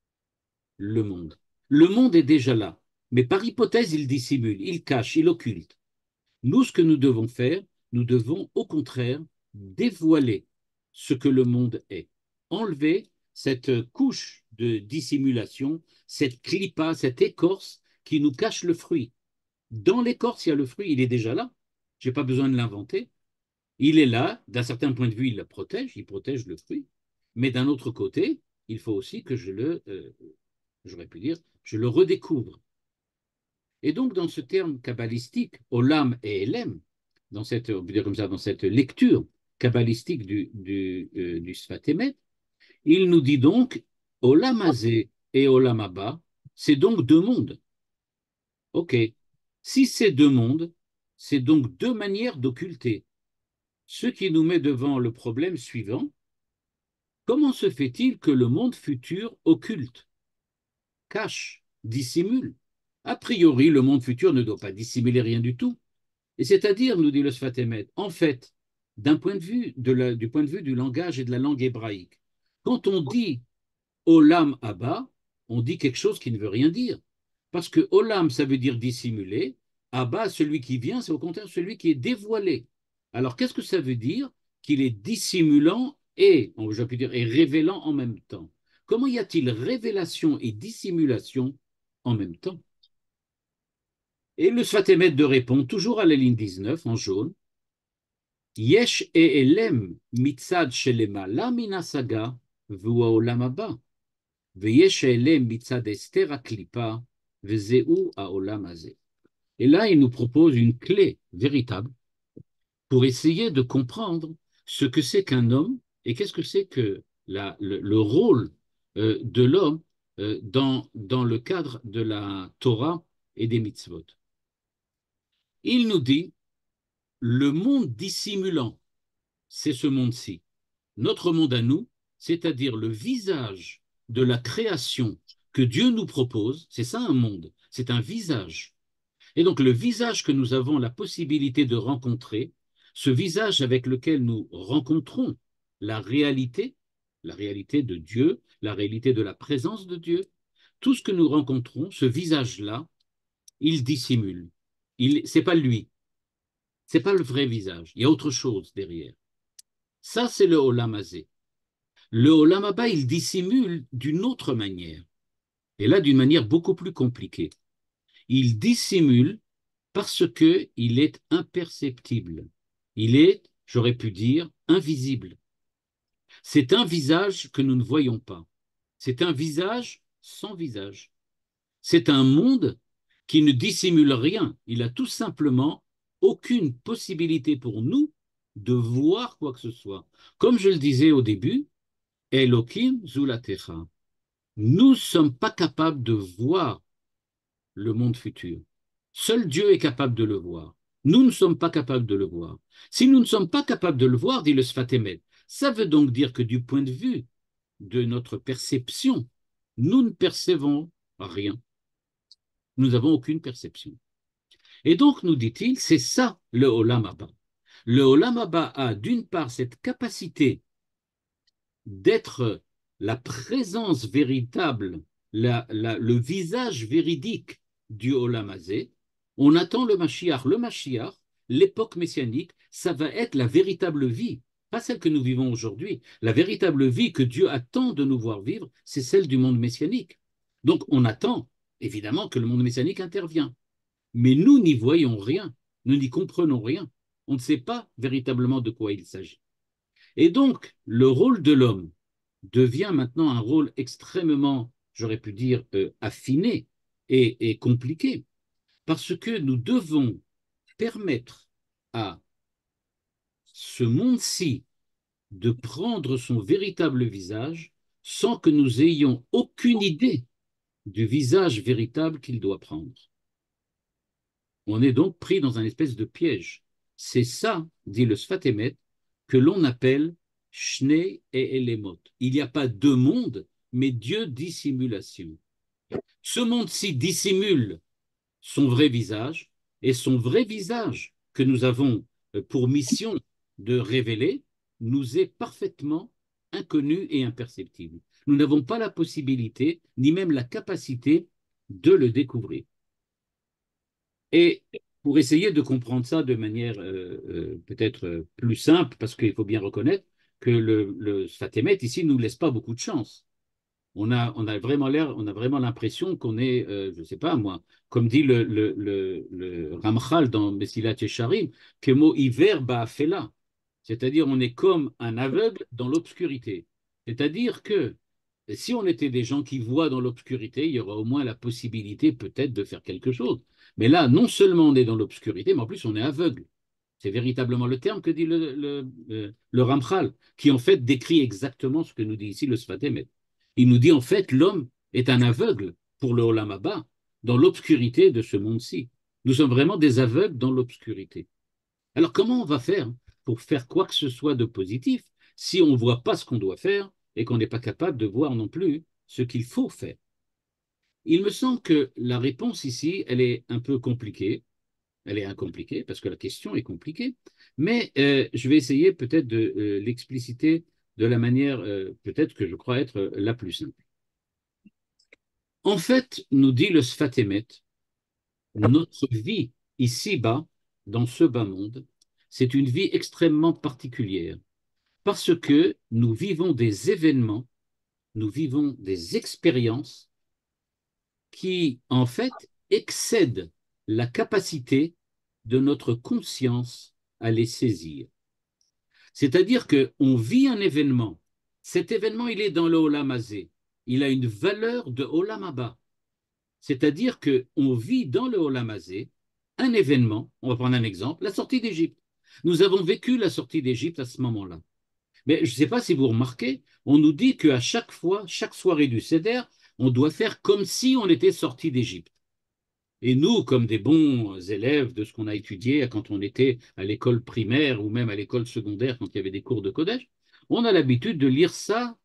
Speaker 2: le monde. Le monde est déjà là, mais par hypothèse, il dissimule, il cache, il occulte. Nous, ce que nous devons faire, nous devons au contraire dévoiler ce que le monde est. Enlever cette couche de dissimulation, cette clipa, cette écorce qui nous cache le fruit. Dans l'écorce, il y a le fruit, il est déjà là. Je n'ai pas besoin de l'inventer. Il est là, d'un certain point de vue, il protège le fruit. Mais d'un autre côté, il faut aussi que j'aurais pu dire, je le redécouvre. Et donc, dans ce terme kabbalistique, Olam et Elem, on peut dire comme ça, dans cette lecture kabbalistique du Sfat Emet, il nous dit donc Olam Hazé et Olam Haba, c'est donc deux mondes. OK. Si c'est deux mondes, c'est donc deux manières d'occulter. Ce qui nous met devant le problème suivant, comment se fait-il que le monde futur occulte, cache, dissimule? A priori, le monde futur ne doit pas dissimuler rien du tout. Et c'est-à-dire, nous dit le Sfat Emet, en fait, d'un point de vue du point de vue du langage et de la langue hébraïque, quand on dit Olam Abba, on dit quelque chose qui ne veut rien dire. Parce que Olam, ça veut dire dissimuler. Abba, celui qui vient, c'est au contraire celui qui est dévoilé. Alors, qu'est-ce que ça veut dire? Qu'il est dissimulant et, je peux dire, et révélant en même temps. Comment y a-t-il révélation et dissimulation en même temps? Et le Sfat Emet de répondre, toujours à la ligne 19, en jaune, Yesh elem mitzad shelemala min hasaga v'hu ha'olam haba, veyesh elem mitzad ester haklipa v'zehu ha'olam hazeh. Et là, il nous propose une clé véritable pour essayer de comprendre ce que c'est qu'un homme et qu'est-ce que c'est que le rôle de l'homme dans le cadre de la Torah et des mitzvot. Il nous dit, le monde dissimulant, c'est ce monde-ci. Notre monde à nous, c'est-à-dire le visage de la création que Dieu nous propose, c'est ça un monde, c'est un visage. Et donc le visage que nous avons la possibilité de rencontrer, ce visage avec lequel nous rencontrons la réalité de Dieu, la réalité de la présence de Dieu, tout ce que nous rencontrons, ce visage-là, il dissimule. C'est pas lui, c'est pas le vrai visage. Il y a autre chose derrière. Ça, c'est le Olam Hazé. Le Olam Haba, il dissimule d'une autre manière. Et là, d'une manière beaucoup plus compliquée. Il dissimule parce qu'il est imperceptible. Il est j'aurais pu dire invisible. C'est un visage que nous ne voyons pas. C'est un visage sans visage. C'est un monde qui ne dissimule rien. Il a tout simplement aucune possibilité pour nous de voir quoi que ce soit. Comme je le disais au début, Elohim Zulatecha. Nous ne sommes pas capables de voir le monde futur. Seul Dieu est capable de le voir. Nous ne sommes pas capables de le voir. Si nous ne sommes pas capables de le voir, dit le Sfat Emet, ça veut donc dire que du point de vue de notre perception, nous ne percevons rien. Nous n'avons aucune perception. Et donc, nous dit-il, c'est ça le Olam Abba. Le Olam Abba a d'une part cette capacité d'être la présence véritable, le visage véridique du Olam Hazé. On attend le Mashiach. Le Mashiach, l'époque messianique, ça va être la véritable vie, pas celle que nous vivons aujourd'hui. La véritable vie que Dieu attend de nous voir vivre, c'est celle du monde messianique. Donc on attend, évidemment, que le monde messianique intervient. Mais nous n'y voyons rien, nous n'y comprenons rien. On ne sait pas véritablement de quoi il s'agit. Et donc, le rôle de l'homme devient maintenant un rôle extrêmement, j'aurais pu dire, affiné et compliqué, parce que nous devons permettre à ce monde-ci de prendre son véritable visage sans que nous ayons aucune idée du visage véritable qu'il doit prendre. On est donc pris dans un espèce de piège. C'est ça, dit le Sfat Emet, que l'on appelle Shnei et Elemot. Il n'y a pas deux mondes, mais Dieu dissimulation. Ce monde-ci dissimule son vrai visage, et son vrai visage que nous avons pour mission de révéler nous est parfaitement inconnu et imperceptible. Nous n'avons pas la possibilité, ni même la capacité de le découvrir. Et pour essayer de comprendre ça de manière peut-être plus simple, parce qu'il faut bien reconnaître que le Sfat Emet ici ne nous laisse pas beaucoup de chance. On a vraiment l'air, on a vraiment l'impression qu'on est, je ne sais pas moi, comme dit le Ramchal dans Mesilat Yesharim, Kemo Iver Ba'afela. C'est-à-dire, on est comme un aveugle dans l'obscurité. C'est-à-dire que si on était des gens qui voient dans l'obscurité, il y aura au moins la possibilité peut-être de faire quelque chose. Mais là, non seulement on est dans l'obscurité, mais en plus on est aveugle. C'est véritablement le terme que dit le Ramchal, qui en fait décrit exactement ce que nous dit ici le Sfat Emet. Il nous dit en fait l'homme est un aveugle pour le Olam Haba, dans l'obscurité de ce monde-ci. Nous sommes vraiment des aveugles dans l'obscurité. Alors comment on va faire pour faire quoi que ce soit de positif si on ne voit pas ce qu'on doit faire et qu'on n'est pas capable de voir non plus ce qu'il faut faire? Il me semble que la réponse ici, elle est un peu compliquée. Elle est incompliquée parce que la question est compliquée, mais je vais essayer peut-être de l'expliciter de la manière peut-être que je crois être la plus simple. En fait, nous dit le Sfat Emet, notre vie ici-bas, dans ce bas monde, c'est une vie extrêmement particulière parce que nous vivons des événements, nous vivons des expériences qui, en fait, excèdent la capacité de notre conscience à les saisir. C'est-à-dire qu'on vit un événement. Cet événement, il est dans le Olam Hazé. Il a une valeur de Olam Haba. C'est-à-dire qu'on vit dans le Olam Hazé un événement, on va prendre un exemple, la sortie d'Égypte. Nous avons vécu la sortie d'Égypte à ce moment-là. Mais je ne sais pas si vous remarquez, on nous dit qu'à chaque fois, chaque soirée du Seder, on doit faire comme si on était sorti d'Égypte. Et nous, comme des bons élèves de ce qu'on a étudié quand on était à l'école primaire ou même à l'école secondaire quand il y avait des cours de Kodesh, on a l'habitude de lire ça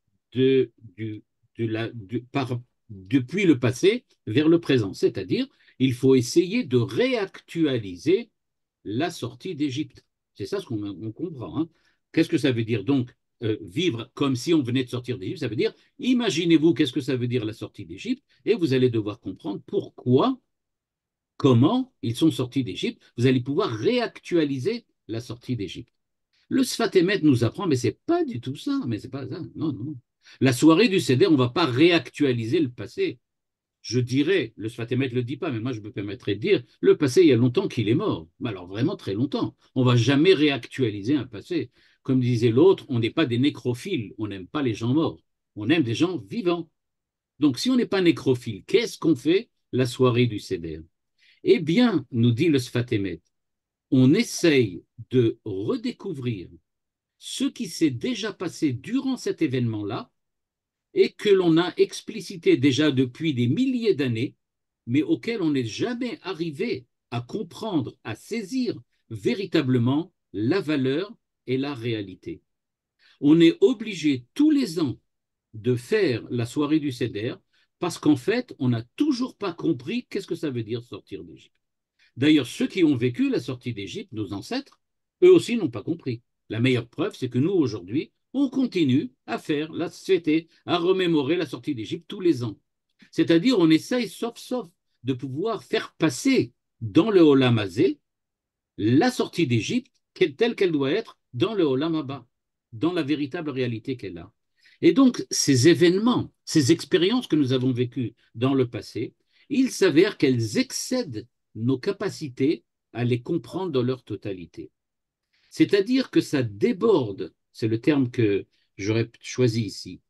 Speaker 2: depuis le passé vers le présent. C'est-à-dire, il faut essayer de réactualiser la sortie d'Égypte. C'est ça ce qu'on comprend. Hein. Qu'est-ce que ça veut dire donc vivre comme si on venait de sortir d'Égypte? Ça veut dire, imaginez-vous qu'est-ce que ça veut dire la sortie d'Égypte et vous allez devoir comprendre pourquoi, comment ils sont sortis d'Égypte. Vous allez pouvoir réactualiser la sortie d'Égypte. Le Sfat Emet nous apprend, mais c'est pas du tout ça, mais c'est pas ça. Non, non. La soirée du Seder, on ne va pas réactualiser le passé. je dirais, le Sfat Emet ne le dit pas, mais moi je me permettrais de dire, le passé, il y a longtemps qu'il est mort. Mais alors vraiment très longtemps. On ne va jamais réactualiser un passé. Comme disait l'autre, on n'est pas des nécrophiles, on n'aime pas les gens morts, on aime des gens vivants. Donc si on n'est pas nécrophile, qu'est-ce qu'on fait la soirée du Seder? Eh bien, nous dit le Sfat Emet, on essaye de redécouvrir ce qui s'est déjà passé durant cet événement-là et que l'on a explicité déjà depuis des milliers d'années, mais auquel on n'est jamais arrivé à comprendre, à saisir véritablement la valeur et la réalité. On est obligé tous les ans de faire la soirée du Seder parce qu'en fait, on n'a toujours pas compris qu'est-ce que ça veut dire sortir d'Égypte. D'ailleurs, ceux qui ont vécu la sortie d'Égypte, nos ancêtres, eux aussi n'ont pas compris. La meilleure preuve, c'est que nous, aujourd'hui, on continue à faire, à fêter, à remémorer la sortie d'Égypte tous les ans. C'est-à-dire, on essaye, sauf, de pouvoir faire passer dans le Olam Hazé la sortie d'Égypte telle qu'elle doit être dans le Olam Haba, dans la véritable réalité qu'elle a. Et donc, ces événements, ces expériences que nous avons vécues dans le passé, il s'avère qu'elles excèdent nos capacités à les comprendre dans leur totalité. C'est-à-dire que ça déborde, c'est le terme que j'aurais choisi ici,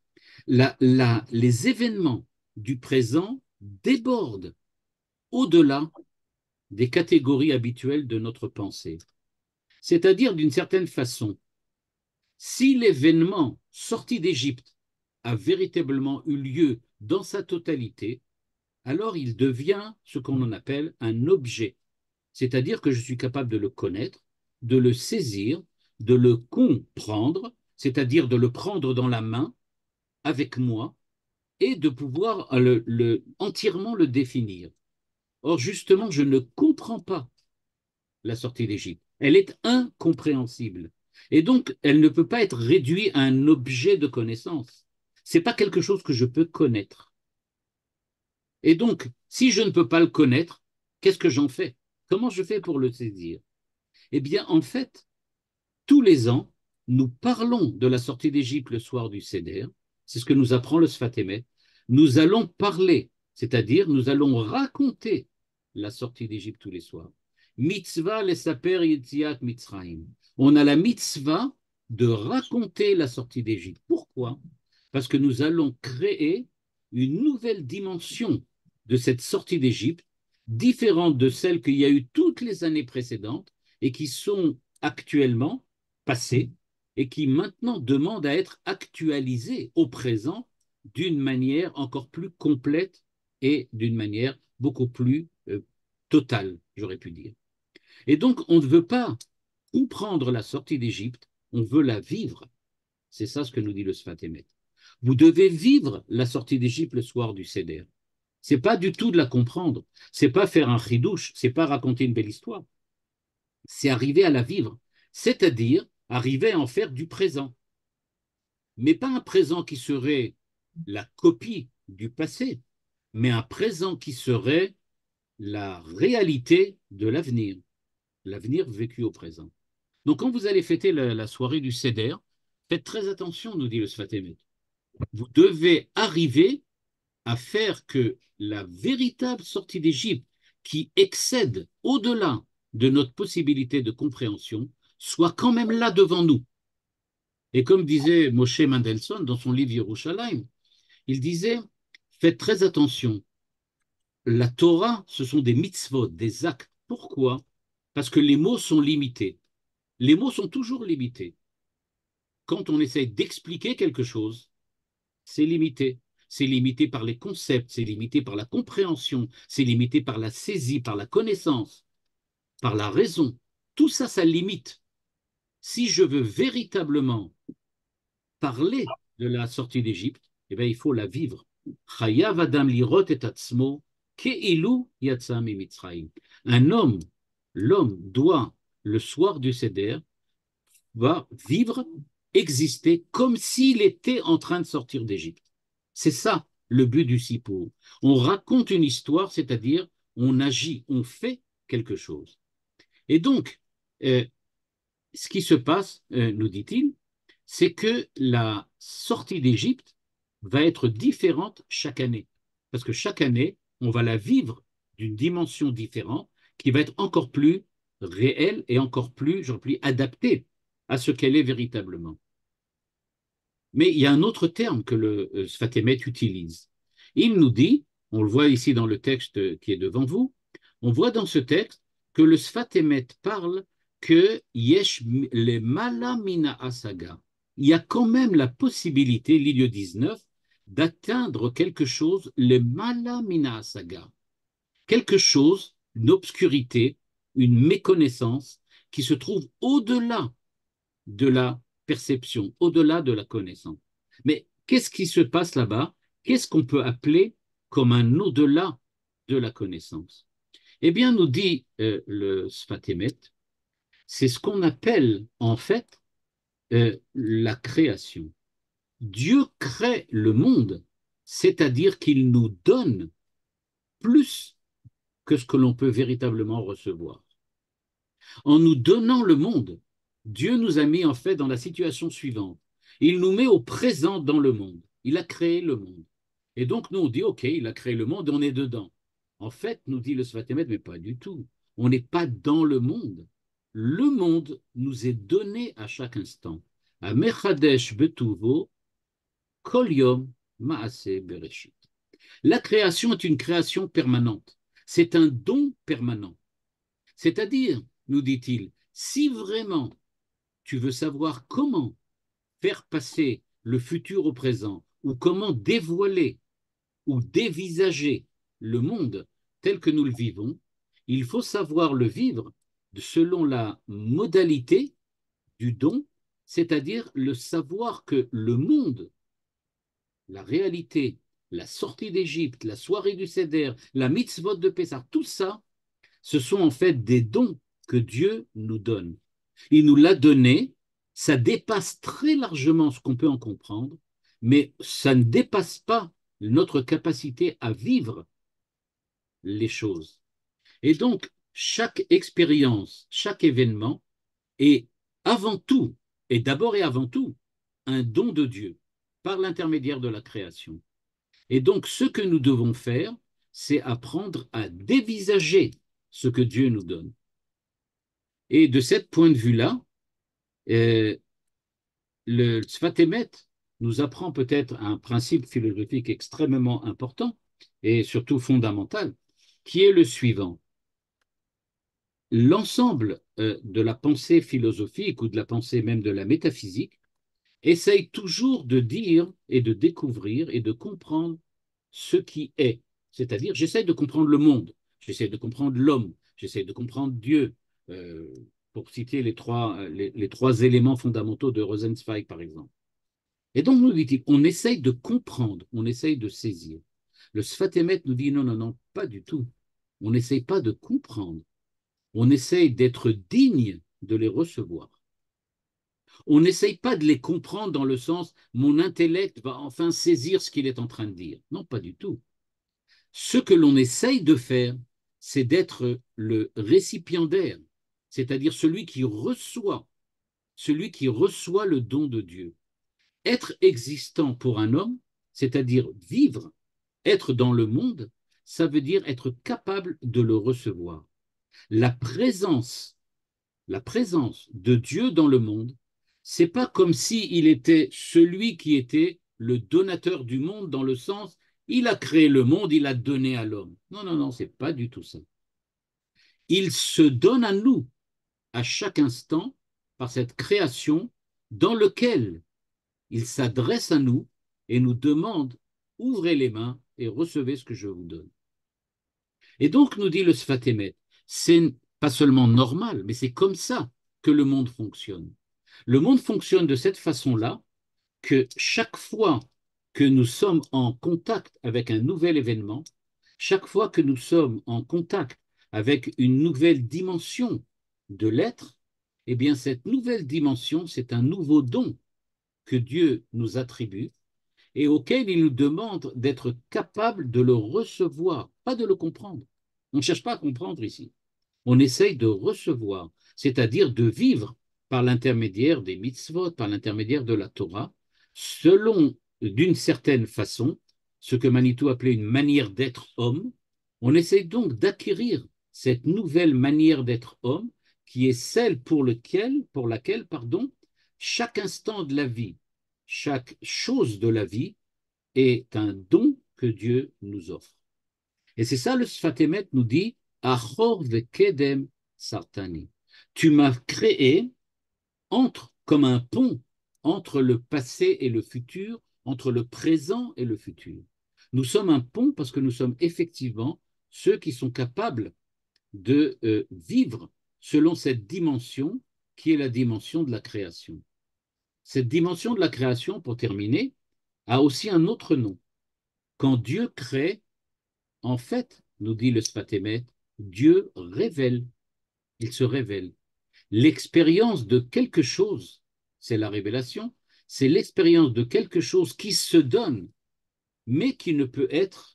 Speaker 2: les événements du présent débordent au-delà des catégories habituelles de notre pensée. C'est-à-dire, d'une certaine façon, si l'événement sorti d'Égypte a véritablement eu lieu dans sa totalité, alors il devient ce qu'on en appelle un objet. C'est-à-dire que je suis capable de le connaître, de le saisir, de le comprendre, c'est-à-dire de le prendre dans la main avec moi et de pouvoir entièrement le définir. Or, justement, je ne comprends pas la sortie d'Égypte. Elle est incompréhensible. Et donc, elle ne peut pas être réduite à un objet de connaissance. Ce n'est pas quelque chose que je peux connaître. Et donc, si je ne peux pas le connaître, qu'est-ce que j'en fais? Comment je fais pour le saisir? Eh bien, en fait, tous les ans, nous parlons de la sortie d'Égypte le soir du Seder. C'est ce que nous apprend le Sfat Emet. Nous allons parler, c'est-à-dire nous allons raconter la sortie d'Égypte tous les soirs. Mitzvah lesaper yetziat Mitzrayim. On a la mitzvah de raconter la sortie d'Égypte. Pourquoi? Parce que nous allons créer une nouvelle dimension de cette sortie d'Égypte, différente de celle qu'il y a eu toutes les années précédentes et qui sont actuellement passées et qui maintenant demandent à être actualisées au présent d'une manière encore plus complète et d'une manière beaucoup plus totale, j'aurais pu dire. Et donc, on ne veut pas comprendre la sortie d'Égypte, on veut la vivre. C'est ça ce que nous dit le Sfat Emet. Vous devez vivre la sortie d'Égypte le soir du Seder. C'est pas du tout de la comprendre. C'est pas faire un chidouche. C'est pas raconter une belle histoire. C'est arriver à la vivre. C'est-à-dire arriver à en faire du présent. Mais pas un présent qui serait la copie du passé, mais un présent qui serait la réalité de l'avenir. L'avenir vécu au présent. Donc, quand vous allez fêter la soirée du Seder, faites très attention, nous dit le Sfat Emet. Vous devez arriver à faire que la véritable sortie d'Égypte, qui excède au-delà de notre possibilité de compréhension, soit quand même là devant nous. Et comme disait Moshe Mendelssohn dans son livre Yerushalayim, il disait, faites très attention, la Torah, ce sont des mitzvot, des actes. Pourquoi? Parce que les mots sont limités. Les mots sont toujours limités. Quand on essaye d'expliquer quelque chose, c'est limité. C'est limité par les concepts, c'est limité par la compréhension, c'est limité par la saisie, par la connaissance, par la raison. Tout ça, ça limite. Si je veux véritablement parler de la sortie d'Égypte, eh bien, il faut la vivre. Chayav adam lirot et atzmo keilu yatsa mimitzrayim. Un homme, l'homme doit, le soir du Seder, va vivre, exister comme s'il était en train de sortir d'Égypte. C'est ça le but du Sippour. On raconte une histoire, c'est-à-dire on agit, on fait quelque chose. Et donc, ce qui se passe, nous dit-il, c'est que la sortie d'Égypte va être différente chaque année. Parce que chaque année, on va la vivre d'une dimension différente qui va être encore plus réelle et encore plus, je replie, adaptée à ce qu'elle est véritablement. Mais il y a un autre terme que le Sfatemet utilise. Il nous dit, on le voit ici dans le texte qui est devant vous, on voit dans ce texte que le Sfatemet parle que yesh le malamina asaga. Il y a quand même la possibilité, ligne 19, d'atteindre quelque chose, le malamina asaga. Quelque chose, une obscurité, une méconnaissance qui se trouve au-delà de la perception, au-delà de la connaissance. Mais qu'est-ce qui se passe là-bas? Qu'est-ce qu'on peut appeler comme un au-delà de la connaissance? Eh bien, nous dit le Sfatemet, c'est ce qu'on appelle en fait la création. Dieu crée le monde, c'est-à-dire qu'il nous donne plus que ce que l'on peut véritablement recevoir. En nous donnant le monde, Dieu nous a mis en fait dans la situation suivante. Il nous met au présent dans le monde. Il a créé le monde. Et donc nous on dit, OK, il a créé le monde et on est dedans. En fait, nous dit le Sfatemet, mais pas du tout. On n'est pas dans le monde. Le monde nous est donné à chaque instant. À Mechadesh Betuvo, Kol Yom Maase Bereshit. La création est une création permanente. C'est un don permanent. C'est-à-dire, nous dit-il, si vraiment tu veux savoir comment faire passer le futur au présent, ou comment dévoiler ou dévisager le monde tel que nous le vivons, il faut savoir le vivre selon la modalité du don, c'est-à-dire le savoir que le monde, la réalité, la sortie d'Égypte, la soirée du Seder, la mitzvot de Pessah, tout ça, ce sont en fait des dons que Dieu nous donne. Il nous l'a donné, ça dépasse très largement ce qu'on peut en comprendre, mais ça ne dépasse pas notre capacité à vivre les choses. Et donc, chaque expérience, chaque événement est avant tout, et d'abord et avant tout, un don de Dieu par l'intermédiaire de la création. Et donc, ce que nous devons faire, c'est apprendre à dévisager ce que Dieu nous donne. Et de ce point de vue-là, euh, le Sfatemet nous apprend peut-être un principe philosophique extrêmement important et surtout fondamental, qui est le suivant. L'ensemble de la pensée philosophique ou de la pensée même de la métaphysique essaye toujours de dire et de découvrir et de comprendre ce qui est. C'est-à-dire, j'essaie de comprendre le monde, j'essaie de comprendre l'homme, j'essaie de comprendre Dieu, euh, pour citer les trois éléments fondamentaux de Rosenzweig, par exemple. Et donc, nous dit-il, on essaye de comprendre, on essaye de saisir. Le Sfatemet nous dit non, non, non, pas du tout. On n'essaye pas de comprendre, on essaye d'être digne de les recevoir. On n'essaye pas de les comprendre dans le sens mon intellect va enfin saisir ce qu'il est en train de dire. Non, pas du tout. Ce que l'on essaye de faire, c'est d'être le récipiendaire, c'est-à-dire celui qui reçoit le don de Dieu. Être existant pour un homme, c'est-à-dire vivre, être dans le monde, ça veut dire être capable de le recevoir. La présence, la présence de Dieu dans le monde, c'est pas comme s'il était celui qui était le donateur du monde dans le sens il a créé le monde, il a donné à l'homme. Non, non, non, c'est pas du tout ça. Il se donne à nous à chaque instant par cette création dans lequel il s'adresse à nous et nous demande ouvrez les mains et recevez ce que je vous donne. Et donc, nous dit le Sfatemet, c'est pas seulement normal, mais c'est comme ça que le monde fonctionne. Le monde fonctionne de cette façon-là que chaque fois que nous sommes en contact avec un nouvel événement, chaque fois que nous sommes en contact avec une nouvelle dimension de l'être, eh bien cette nouvelle dimension, c'est un nouveau don que Dieu nous attribue et auquel il nous demande d'être capable de le recevoir, pas de le comprendre. On ne cherche pas à comprendre ici. On essaye de recevoir, c'est-à-dire de vivre par l'intermédiaire des mitzvot, par l'intermédiaire de la Torah, selon, d'une certaine façon, ce que Manitou appelait une manière d'être homme, On essaie donc d'acquérir cette nouvelle manière d'être homme qui est celle pour laquelle, pardon, chaque instant de la vie, chaque chose de la vie est un don que Dieu nous offre. Et c'est ça le Sfatemet nous dit, Achor vekedem sartani. Tu m'as créé comme un pont entre le passé et le futur, entre le présent et le futur. Nous sommes un pont parce que nous sommes effectivement ceux qui sont capables de vivre selon cette dimension qui est la dimension de la création. Cette dimension de la création, pour terminer, a aussi un autre nom. Quand Dieu crée, en fait, nous dit le Sfatemet, Dieu révèle, il se révèle. L'expérience de quelque chose, c'est la révélation, c'est l'expérience de quelque chose qui se donne, mais qui ne peut être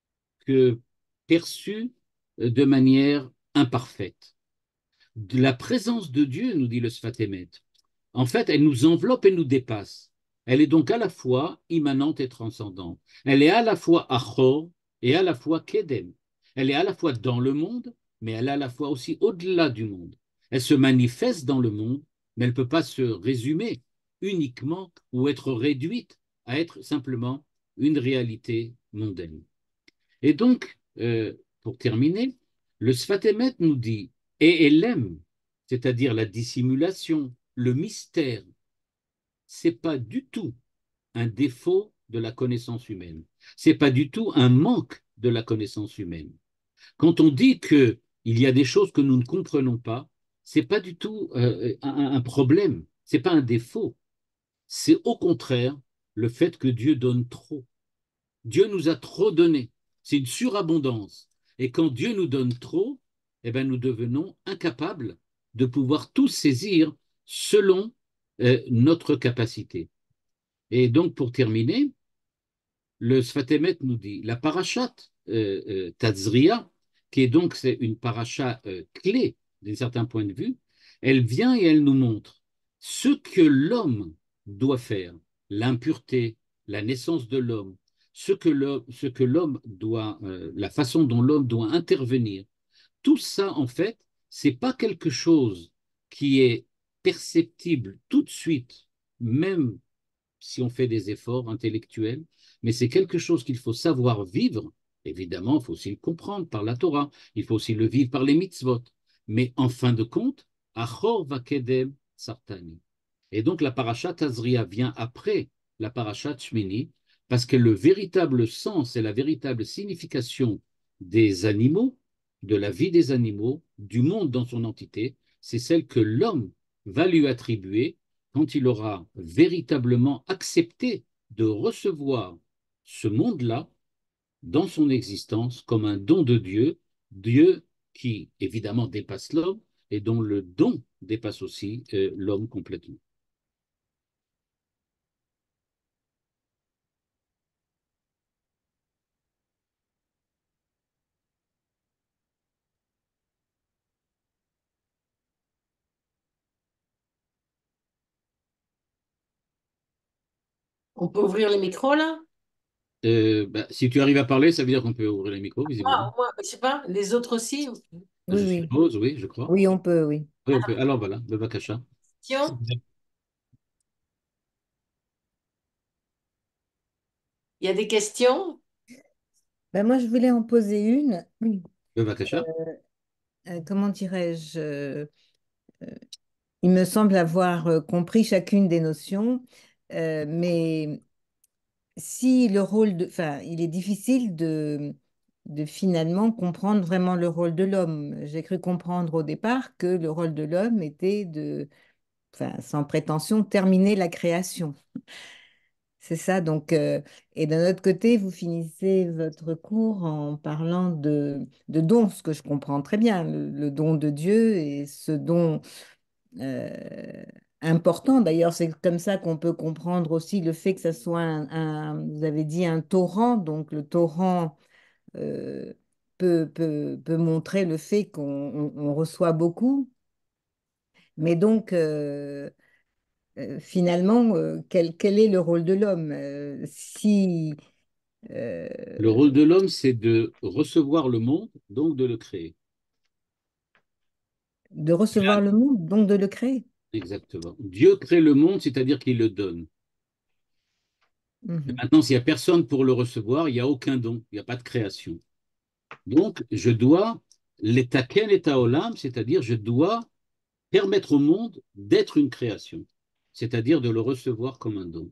Speaker 2: que perçue de manière imparfaite. De la présence de Dieu, nous dit le Sfatemet, en fait, elle nous enveloppe et nous dépasse. Elle est donc à la fois immanente et transcendante. Elle est à la fois Achor et à la fois Kedem. Elle est à la fois dans le monde, mais elle est à la fois aussi au-delà du monde. Elle se manifeste dans le monde, mais elle ne peut pas se résumer uniquement ou être réduite à être simplement une réalité mondaine. Et donc, pour terminer, le Sfatemet nous dit, et elle aime, c'est-à-dire la dissimulation, le mystère, c'est pas du tout un défaut de la connaissance humaine. C'est pas du tout un manque de la connaissance humaine. Quand on dit que il y a des choses que nous ne comprenons pas, c'est pas du tout un problème. C'est pas un défaut. C'est au contraire le fait que Dieu donne trop. Dieu nous a trop donné. C'est une surabondance. Et quand Dieu nous donne trop, eh ben, nous devenons incapables de pouvoir tout saisir selon notre capacité. Et donc, pour terminer, le Sfatemet nous dit la parashat Tazria, qui est donc c'est une paracha clé d'un certain point de vue, elle vient et elle nous montre ce que l'homme doit faire, l'impureté, la naissance de l'homme, ce que l'homme doit, la façon dont l'homme doit intervenir. Tout ça, en fait, c'est pas quelque chose qui est perceptible tout de suite, même si on fait des efforts intellectuels, mais c'est quelque chose qu'il faut savoir vivre. Évidemment, il faut aussi le comprendre par la Torah, il faut aussi le vivre par les mitzvot. Mais en fin de compte, Achor vakedem sartani. Et donc la parashat Tazria vient après la parashat Shmini, parce que le véritable sens et la véritable signification des animaux, de la vie des animaux, du monde dans son entité, c'est celle que l'homme va lui attribuer quand il aura véritablement accepté de recevoir ce monde-là dans son existence comme un don de Dieu, Dieu qui évidemment dépasse l'homme et dont le don dépasse aussi l'homme complètement.
Speaker 3: On peut ouvrir les micros là?
Speaker 2: Si tu arrives à parler, ça veut dire qu'on peut ouvrir les micros, visiblement.
Speaker 3: Moi, je sais pas, les autres aussi.
Speaker 2: Je
Speaker 4: Oui, oui.
Speaker 2: suppose, oui, je crois.
Speaker 4: Oui, on peut, oui.
Speaker 2: Oui, on peut. Alors voilà, le Bakasha.
Speaker 3: Questions? Il y a des questions?
Speaker 4: Ben, moi, je voulais en poser une. Oui.
Speaker 2: Le Bakasha.
Speaker 4: Comment dirais-je? Il me semble avoir compris chacune des notions, mais si le rôle de, enfin, il est difficile de finalement comprendre vraiment le rôle de l'homme. J'ai cru comprendre au départ que le rôle de l'homme était de, enfin, sans prétention, terminer la création. C'est ça, donc, et d'un autre côté, vous finissez votre cours en parlant de dons, ce que je comprends très bien, le don de Dieu et ce don euh, important. D'ailleurs, c'est comme ça qu'on peut comprendre aussi le fait que ça soit vous avez dit un torrent, donc le torrent euh, peut montrer le fait qu'on on reçoit beaucoup, mais donc, finalement, quel est le rôle de l'homme? Si
Speaker 2: Le rôle de l'homme, c'est de recevoir le monde, donc de le créer.
Speaker 4: de recevoir le monde, donc de le créer.
Speaker 2: Exactement. Dieu crée le monde, c'est-à-dire qu'il le donne. Et
Speaker 4: Mhm.
Speaker 2: maintenant, s'il n'y a personne pour le recevoir, il n'y a aucun don, il n'y a pas de création. Donc, je dois l'étaquer l'état olam, c'est-à-dire je dois permettre au monde d'être une création, c'est-à-dire de le recevoir comme un don.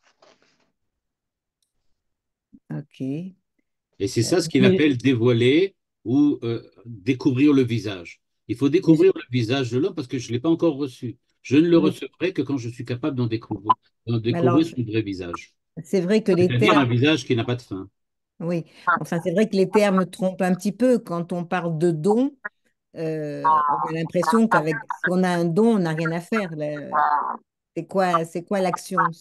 Speaker 4: Ok.
Speaker 2: Et c'est ça ce qu'il
Speaker 4: Mais,
Speaker 2: appelle dévoiler ou découvrir le visage. Il faut
Speaker 4: mais-
Speaker 2: découvrir le visage de l'homme parce que je ne l'ai pas encore reçu. Je ne le
Speaker 4: oui.
Speaker 2: recevrai que quand je suis capable d'en
Speaker 4: Mais alors,
Speaker 2: découvrir son vrai visage.
Speaker 4: c'est vrai que les
Speaker 2: C'est-à-dire un
Speaker 4: termes,
Speaker 2: visage qui n'a pas de fin.
Speaker 4: oui, enfin, c'est vrai que les termes trompent un petit peu. Quand on parle de don, on a l'impression qu'avec, si on a un don, on n'a rien à faire. C'est quoi l'action?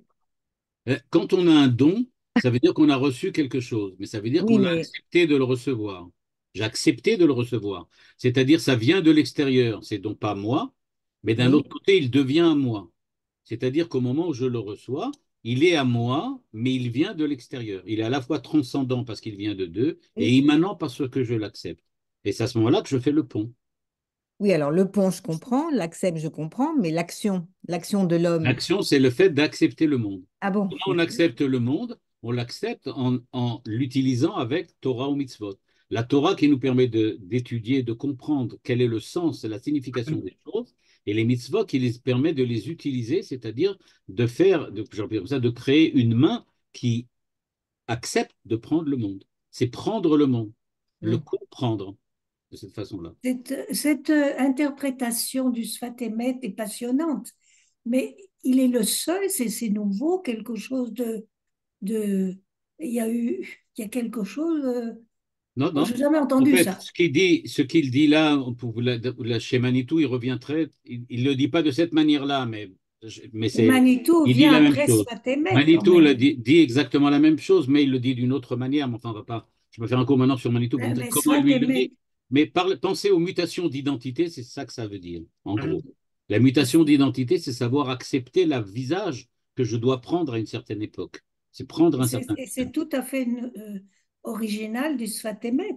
Speaker 2: Quand on a un don, ça veut dire qu'on a reçu quelque chose, mais ça veut dire
Speaker 4: Oui,
Speaker 2: qu'on a
Speaker 4: mais
Speaker 2: accepté de le recevoir. J'ai accepté de le recevoir. C'est-à-dire, ça vient de l'extérieur. C'est donc pas moi, mais d'un autre
Speaker 4: oui,
Speaker 2: côté, il devient à moi. C'est-à-dire qu'au moment où je le reçois, il est à moi, mais il vient de l'extérieur. Il est à la fois transcendant parce qu'il vient de Dieu et
Speaker 4: oui,
Speaker 2: immanent parce que je l'accepte. Et c'est à ce moment-là que je fais le pont.
Speaker 4: oui. Alors le pont, je comprends, l'accepte, je comprends, mais l'action de l'homme.
Speaker 2: L'action, c'est le fait d'accepter le monde.
Speaker 4: Ah bon?
Speaker 2: Comment on accepte le monde? On l'accepte en l'utilisant avec Torah ou mitzvot. La Torah qui nous permet d'étudier, de comprendre quel est le sens et la signification des choses, et les mitzvot qui les permet de les utiliser, c'est-à-dire de faire, j'en comme ça, de créer une main qui accepte de prendre le monde. C'est prendre le monde, le
Speaker 4: Hmm.
Speaker 2: comprendre de cette façon-là.
Speaker 5: Cette interprétation du Sfat Emet est passionnante, mais il est le seul, c'est nouveau, quelque chose de, il y a quelque chose,
Speaker 2: Non,
Speaker 5: oh,
Speaker 2: non.
Speaker 5: je n'ai jamais
Speaker 2: En
Speaker 5: entendu
Speaker 2: fait,
Speaker 5: ça.
Speaker 2: ce qu'il dit là, chez Manitou, il revient il le dit pas de cette manière-là, mais
Speaker 5: Et
Speaker 2: c'est,
Speaker 5: Manitou
Speaker 2: il dit
Speaker 5: vient
Speaker 2: la même
Speaker 5: après
Speaker 2: chose.
Speaker 5: Sfat Emet quand
Speaker 2: Manitou
Speaker 5: même.
Speaker 2: dit exactement la même chose, mais il le dit d'une autre manière. Mais enfin, on va pas, je vais faire un cours maintenant sur Manitou pour vous dire
Speaker 5: Mais
Speaker 2: comment
Speaker 5: Sfat
Speaker 2: lui il le
Speaker 5: Emet,
Speaker 2: dit. Mais pensez aux mutations d'identité, c'est ça que ça veut dire, en gros. La mutation d'identité, c'est savoir accepter la visage que je dois prendre à une certaine époque. C'est prendre un certain
Speaker 5: et
Speaker 2: visage.
Speaker 5: c'est tout à fait original du Sfat Emet.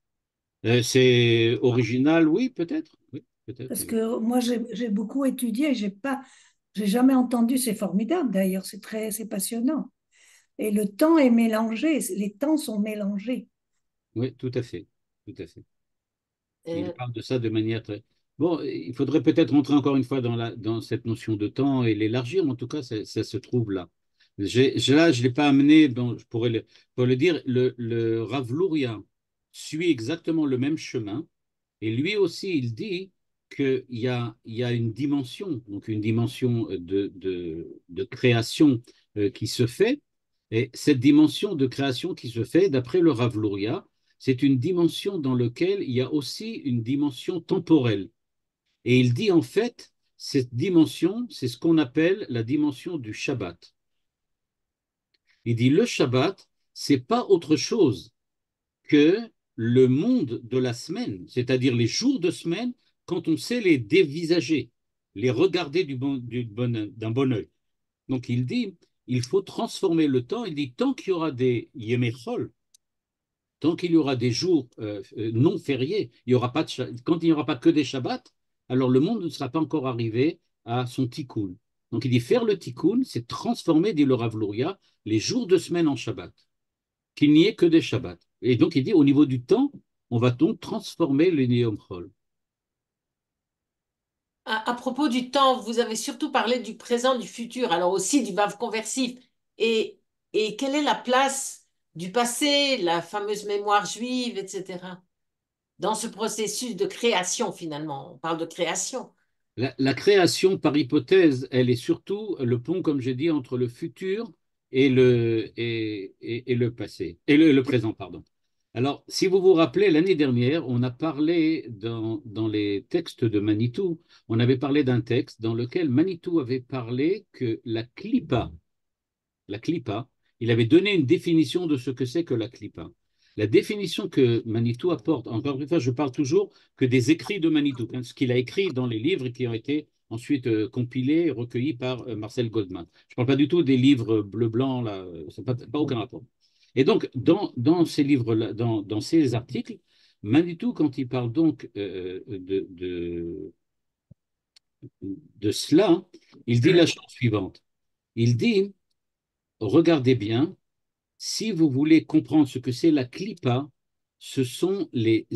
Speaker 2: C'est original, oui, peut-être. Oui, peut-être.
Speaker 5: Parce que moi, j'ai beaucoup étudié, j'ai jamais entendu, c'est formidable d'ailleurs, c'est passionnant. Et le temps est mélangé, les temps sont mélangés.
Speaker 2: Oui, tout à fait. Tout à fait. Il
Speaker 3: Euh,
Speaker 2: parle de ça de manière très... Bon, il faudrait peut-être rentrer encore une fois dans cette notion de temps et l'élargir. En tout cas, ça se trouve là. Là, je ne l'ai pas amené, bon, pour le dire, le Rav Luria suit exactement le même chemin. Et lui aussi, il dit il y a une dimension, donc une dimension de création qui se fait. Et cette dimension de création qui se fait, d'après le Rav Luria, c'est une dimension dans laquelle il y a aussi une dimension temporelle. Et il dit en fait, cette dimension, c'est ce qu'on appelle la dimension du Shabbat. Il dit le Shabbat, c'est pas autre chose que le monde de la semaine, c'est-à-dire les jours de semaine, quand on sait les dévisager, les regarder d'un bon œil. Donc il dit, il faut transformer le temps. Il dit, tant qu'il y aura des Yemechol, tant qu'il y aura des jours non fériés, il y aura pas quand il n'y aura pas que des Shabbats, alors le monde ne sera pas encore arrivé à son tikkun. Donc il dit, faire le tikkun, c'est transformer, dit le Rav Luria, les jours de semaine en Shabbat, qu'il n'y ait que des Shabbats. Et donc, il dit, au niveau du temps, on va donc transformer le Yom Chol.
Speaker 3: à propos du temps, vous avez surtout parlé du présent, du futur, alors aussi du verbe conversif. Et, et quelle est la place du passé, la fameuse mémoire juive, etc., dans ce processus de création finalement? On parle de création.
Speaker 2: La création, par hypothèse, elle est surtout le pont, comme j'ai dit, entre le futur et le passé, et le présent, pardon. Alors, si vous vous rappelez, l'année dernière, on a parlé dans les textes de Manitou, on avait parlé d'un texte dans lequel Manitou avait parlé que la clipa, il avait donné une définition de ce que c'est que la clipa. La définition que Manitou apporte, encore une fois, je parle toujours que des écrits de Manitou, hein, ce qu'il a écrit dans les livres qui ont été ensuite compilés et recueillis par Marcel Goldman. Je ne parle pas du tout des livres bleu-blanc, là, ça n'a pas aucun rapport. Et donc, dans ces livres-là, dans ces articles, Manitou, quand il parle donc de cela, il dit la chose suivante. Il dit, regardez bien, si vous voulez comprendre ce que c'est la clipa, ce sont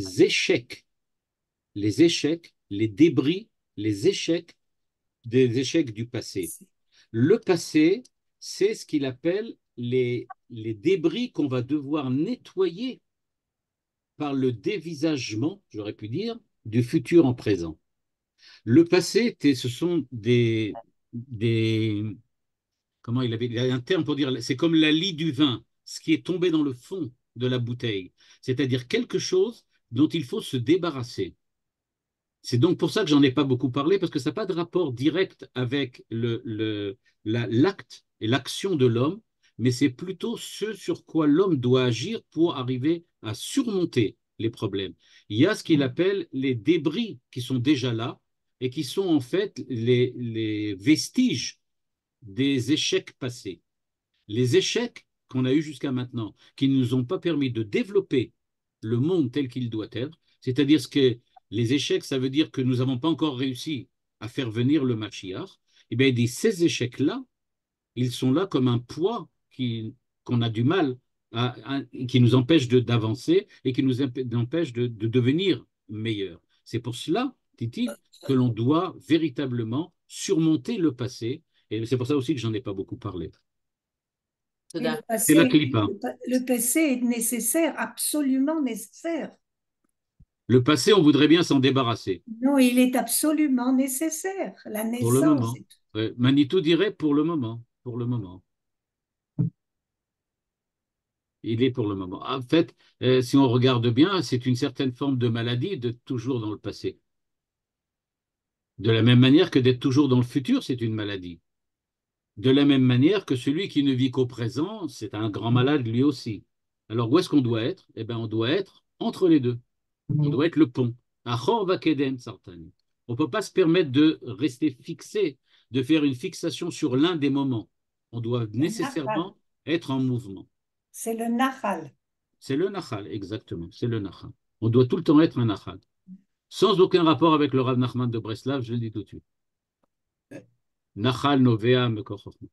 Speaker 2: les échecs, les débris, les échecs des échecs du passé. Le passé, c'est ce qu'il appelle les débris qu'on va devoir nettoyer par le dévisagement, j'aurais pu dire, du futur en présent. Le passé, ce sont des comment il a un terme pour dire, c'est comme la lie du vin, ce qui est tombé dans le fond de la bouteille, c'est-à-dire quelque chose dont il faut se débarrasser. C'est donc pour ça que j'en ai pas beaucoup parlé, parce que ça n'a pas de rapport direct avec l'acte et l'action de l'homme, mais c'est plutôt ce sur quoi l'homme doit agir pour arriver à surmonter les problèmes. Il y a ce qu'il appelle les débris qui sont déjà là et qui sont en fait les vestiges des échecs passés. Les échecs qu'on a eus jusqu'à maintenant, qui ne nous ont pas permis de développer le monde tel qu'il doit être, c'est-à-dire que les échecs, ça veut dire que nous n'avons pas encore réussi à faire venir le Mashiach, et bien, ces échecs-là, ils sont là comme un poids qu'on a du mal, qui nous empêche d'avancer et qui nous empêche de devenir meilleurs. C'est pour cela, dit-il, que l'on doit véritablement surmonter le passé, et c'est pour ça aussi que j'en ai pas beaucoup parlé.
Speaker 5: Et le
Speaker 2: C'est la
Speaker 5: passé,
Speaker 2: clipa.
Speaker 5: le passé est nécessaire, absolument nécessaire.
Speaker 2: Le passé, on voudrait bien s'en débarrasser.
Speaker 5: Non, il est absolument nécessaire. La
Speaker 2: Pour le
Speaker 5: naissance.
Speaker 2: moment. Ouais, Manitou dirait pour le moment. Pour le moment. Il est pour le moment. En fait, si on regarde bien, c'est une certaine forme de maladie d'être toujours dans le passé. De la même manière que d'être toujours dans le futur, c'est une maladie. De la même manière que celui qui ne vit qu'au présent, c'est un grand malade lui aussi. Alors où est-ce qu'on doit être? Eh bien, on doit être entre les deux. On doit être le pont. Achor vakeden sartani. On ne peut pas se permettre de rester fixé, de faire une fixation sur l'un des moments. On doit nécessairement être en mouvement.
Speaker 5: C'est le Nahal.
Speaker 2: C'est le Nachal, exactement. C'est le Nachal. On doit tout le temps être un Nachal. Sans aucun rapport avec le Rav Nachman de Breslav, je le dis tout de suite. Nachal novea mekochokma.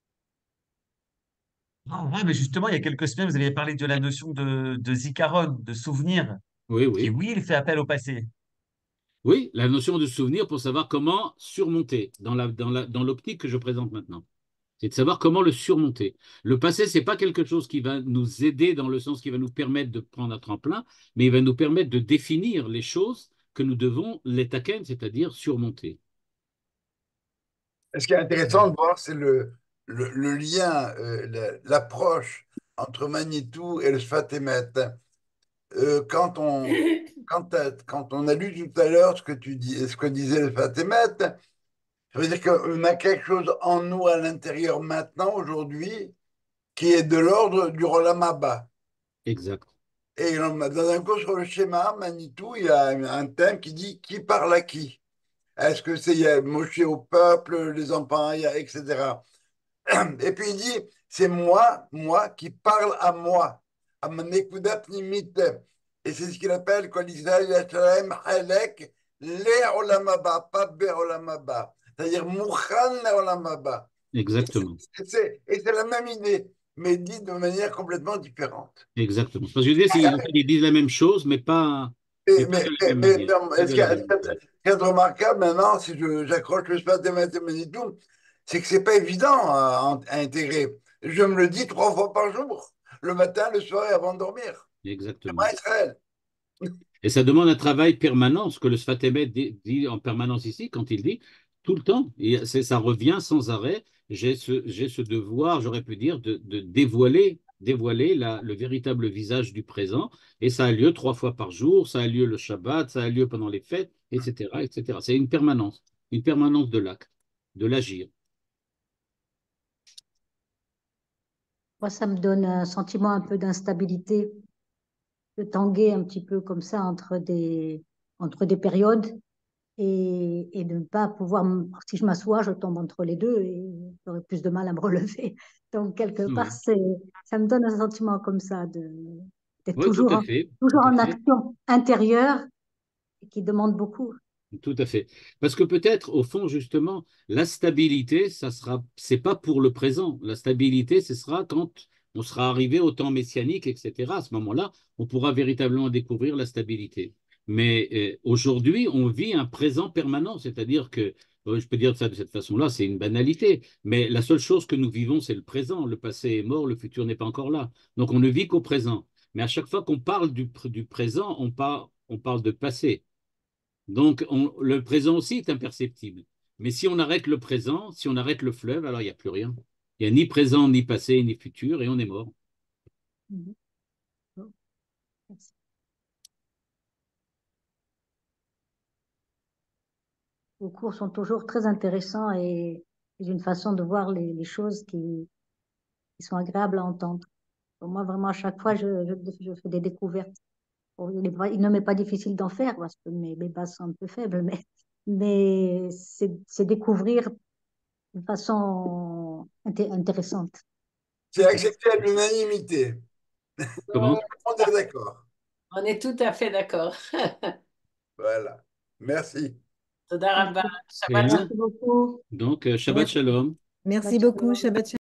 Speaker 1: Ah, ouais, mais justement, il y a quelques semaines, vous aviez parlé de la notion de zikaron, de souvenir,
Speaker 2: Oui,
Speaker 1: qui,
Speaker 2: oui.
Speaker 1: oui, il fait appel au passé.
Speaker 2: Oui, la notion de souvenir pour savoir comment surmonter dans l'optique que je présente maintenant. C'est de savoir comment le surmonter. Le passé, ce n'est pas quelque chose qui va nous aider dans le sens qui va nous permettre de prendre un tremplin, mais il va nous permettre de définir les choses que nous devons les taken, c'est-à-dire surmonter.
Speaker 6: Ce qui est intéressant de voir, c'est le lien, l'approche entre Manitou et le Sfat Emet. Quand on a lu tout à l'heure ce que tu dis, ce que disait le Sfat Emet, ça veut dire qu'on a quelque chose en nous à l'intérieur maintenant, aujourd'hui, qui est de l'ordre du Rolam Abba.
Speaker 2: Exact.
Speaker 6: Et dans un cours sur le schéma, Manitou, il y a un thème qui dit qui parle à qui? Est-ce que c'est Moshe au peuple, les enfants, etc. Et puis il dit, c'est moi qui parle à moi, à ma nekuda pnimit. Et c'est ce qu'il appelle, quand l'Israël Yashalem Halek, le olam haba, pas be olam haba. C'est-à-dire, mouchan le olam haba.
Speaker 2: Exactement.
Speaker 6: Et c'est la même idée, mais dit de manière complètement différente.
Speaker 2: Exactement. Parce que je disais, ils disent la même chose, mais pas de la même manière.
Speaker 6: Non,
Speaker 2: Pas
Speaker 6: ce
Speaker 2: de
Speaker 6: qui
Speaker 2: la même manière.
Speaker 6: est remarquable maintenant, si j'accroche le space des mathématiques, c'est que c'est pas évident à intégrer. Je me le dis 3 fois par jour, le matin, le soir et avant de dormir.
Speaker 2: Exactement.
Speaker 6: Moi, Israël.
Speaker 2: Et ça demande un travail permanent, ce que le Sfat Emet dit en permanence ici, quand il dit tout le temps, et ça revient sans arrêt, j'ai ce devoir, j'aurais pu dire, de dévoiler le véritable visage du présent, et ça a lieu 3 fois par jour, ça a lieu le Shabbat, ça a lieu pendant les fêtes, etc., etc. C'est une permanence de l'acte, de l'agir.
Speaker 7: Moi, ça me donne un sentiment un peu d'instabilité, de tanguer un petit peu comme ça entre des périodes. et de ne pas pouvoir, si je m'assois, je tombe entre les deux et j'aurai plus de mal à me relever. Donc, quelque part,
Speaker 2: Oui,
Speaker 7: ça me donne un sentiment comme ça d'être
Speaker 2: oui, tout à fait, tout
Speaker 7: toujours
Speaker 2: à
Speaker 7: en
Speaker 2: fait.
Speaker 7: action intérieure et qui demande beaucoup.
Speaker 2: Tout à fait. Parce que peut-être, au fond, justement, la stabilité, c'est pas pour le présent. La stabilité, ce sera quand on sera arrivé au temps messianique, etc. À ce moment-là, on pourra véritablement découvrir la stabilité. Mais aujourd'hui, on vit un présent permanent, c'est-à-dire que, je peux dire ça de cette façon-là, c'est une banalité, mais la seule chose que nous vivons, c'est le présent. Le passé est mort, le futur n'est pas encore là. Donc, on ne vit qu'au présent. Mais à chaque fois qu'on parle du présent, on parle de passé. Donc, le présent aussi est imperceptible. Mais si on arrête le présent, si on arrête le fleuve, alors il n'y a plus rien. Il n'y a ni présent, ni passé, ni futur, et on est mort.
Speaker 7: Mhm. Bon, merci. Vos cours sont toujours très intéressants et d'une façon de voir les choses qui sont agréables à entendre. Pour moi, vraiment, à chaque fois, je fais des découvertes. Bon, il ne m'est pas difficile d'en faire parce que mes bases sont un peu faibles, mais c'est découvrir de façon intéressante.
Speaker 6: C'est accepté à l'unanimité.
Speaker 2: Comment?
Speaker 6: On est d'accord.
Speaker 3: On est tout à fait d'accord.
Speaker 6: Voilà. Merci.
Speaker 3: Toda rabba.
Speaker 2: Très
Speaker 3: Shabbat
Speaker 2: bien.
Speaker 7: Merci beaucoup.
Speaker 2: Donc, Shabbat
Speaker 4: Merci,
Speaker 2: Shalom.
Speaker 4: merci
Speaker 7: Shabbat
Speaker 4: beaucoup.
Speaker 7: shalom.
Speaker 4: Shabbat shalom.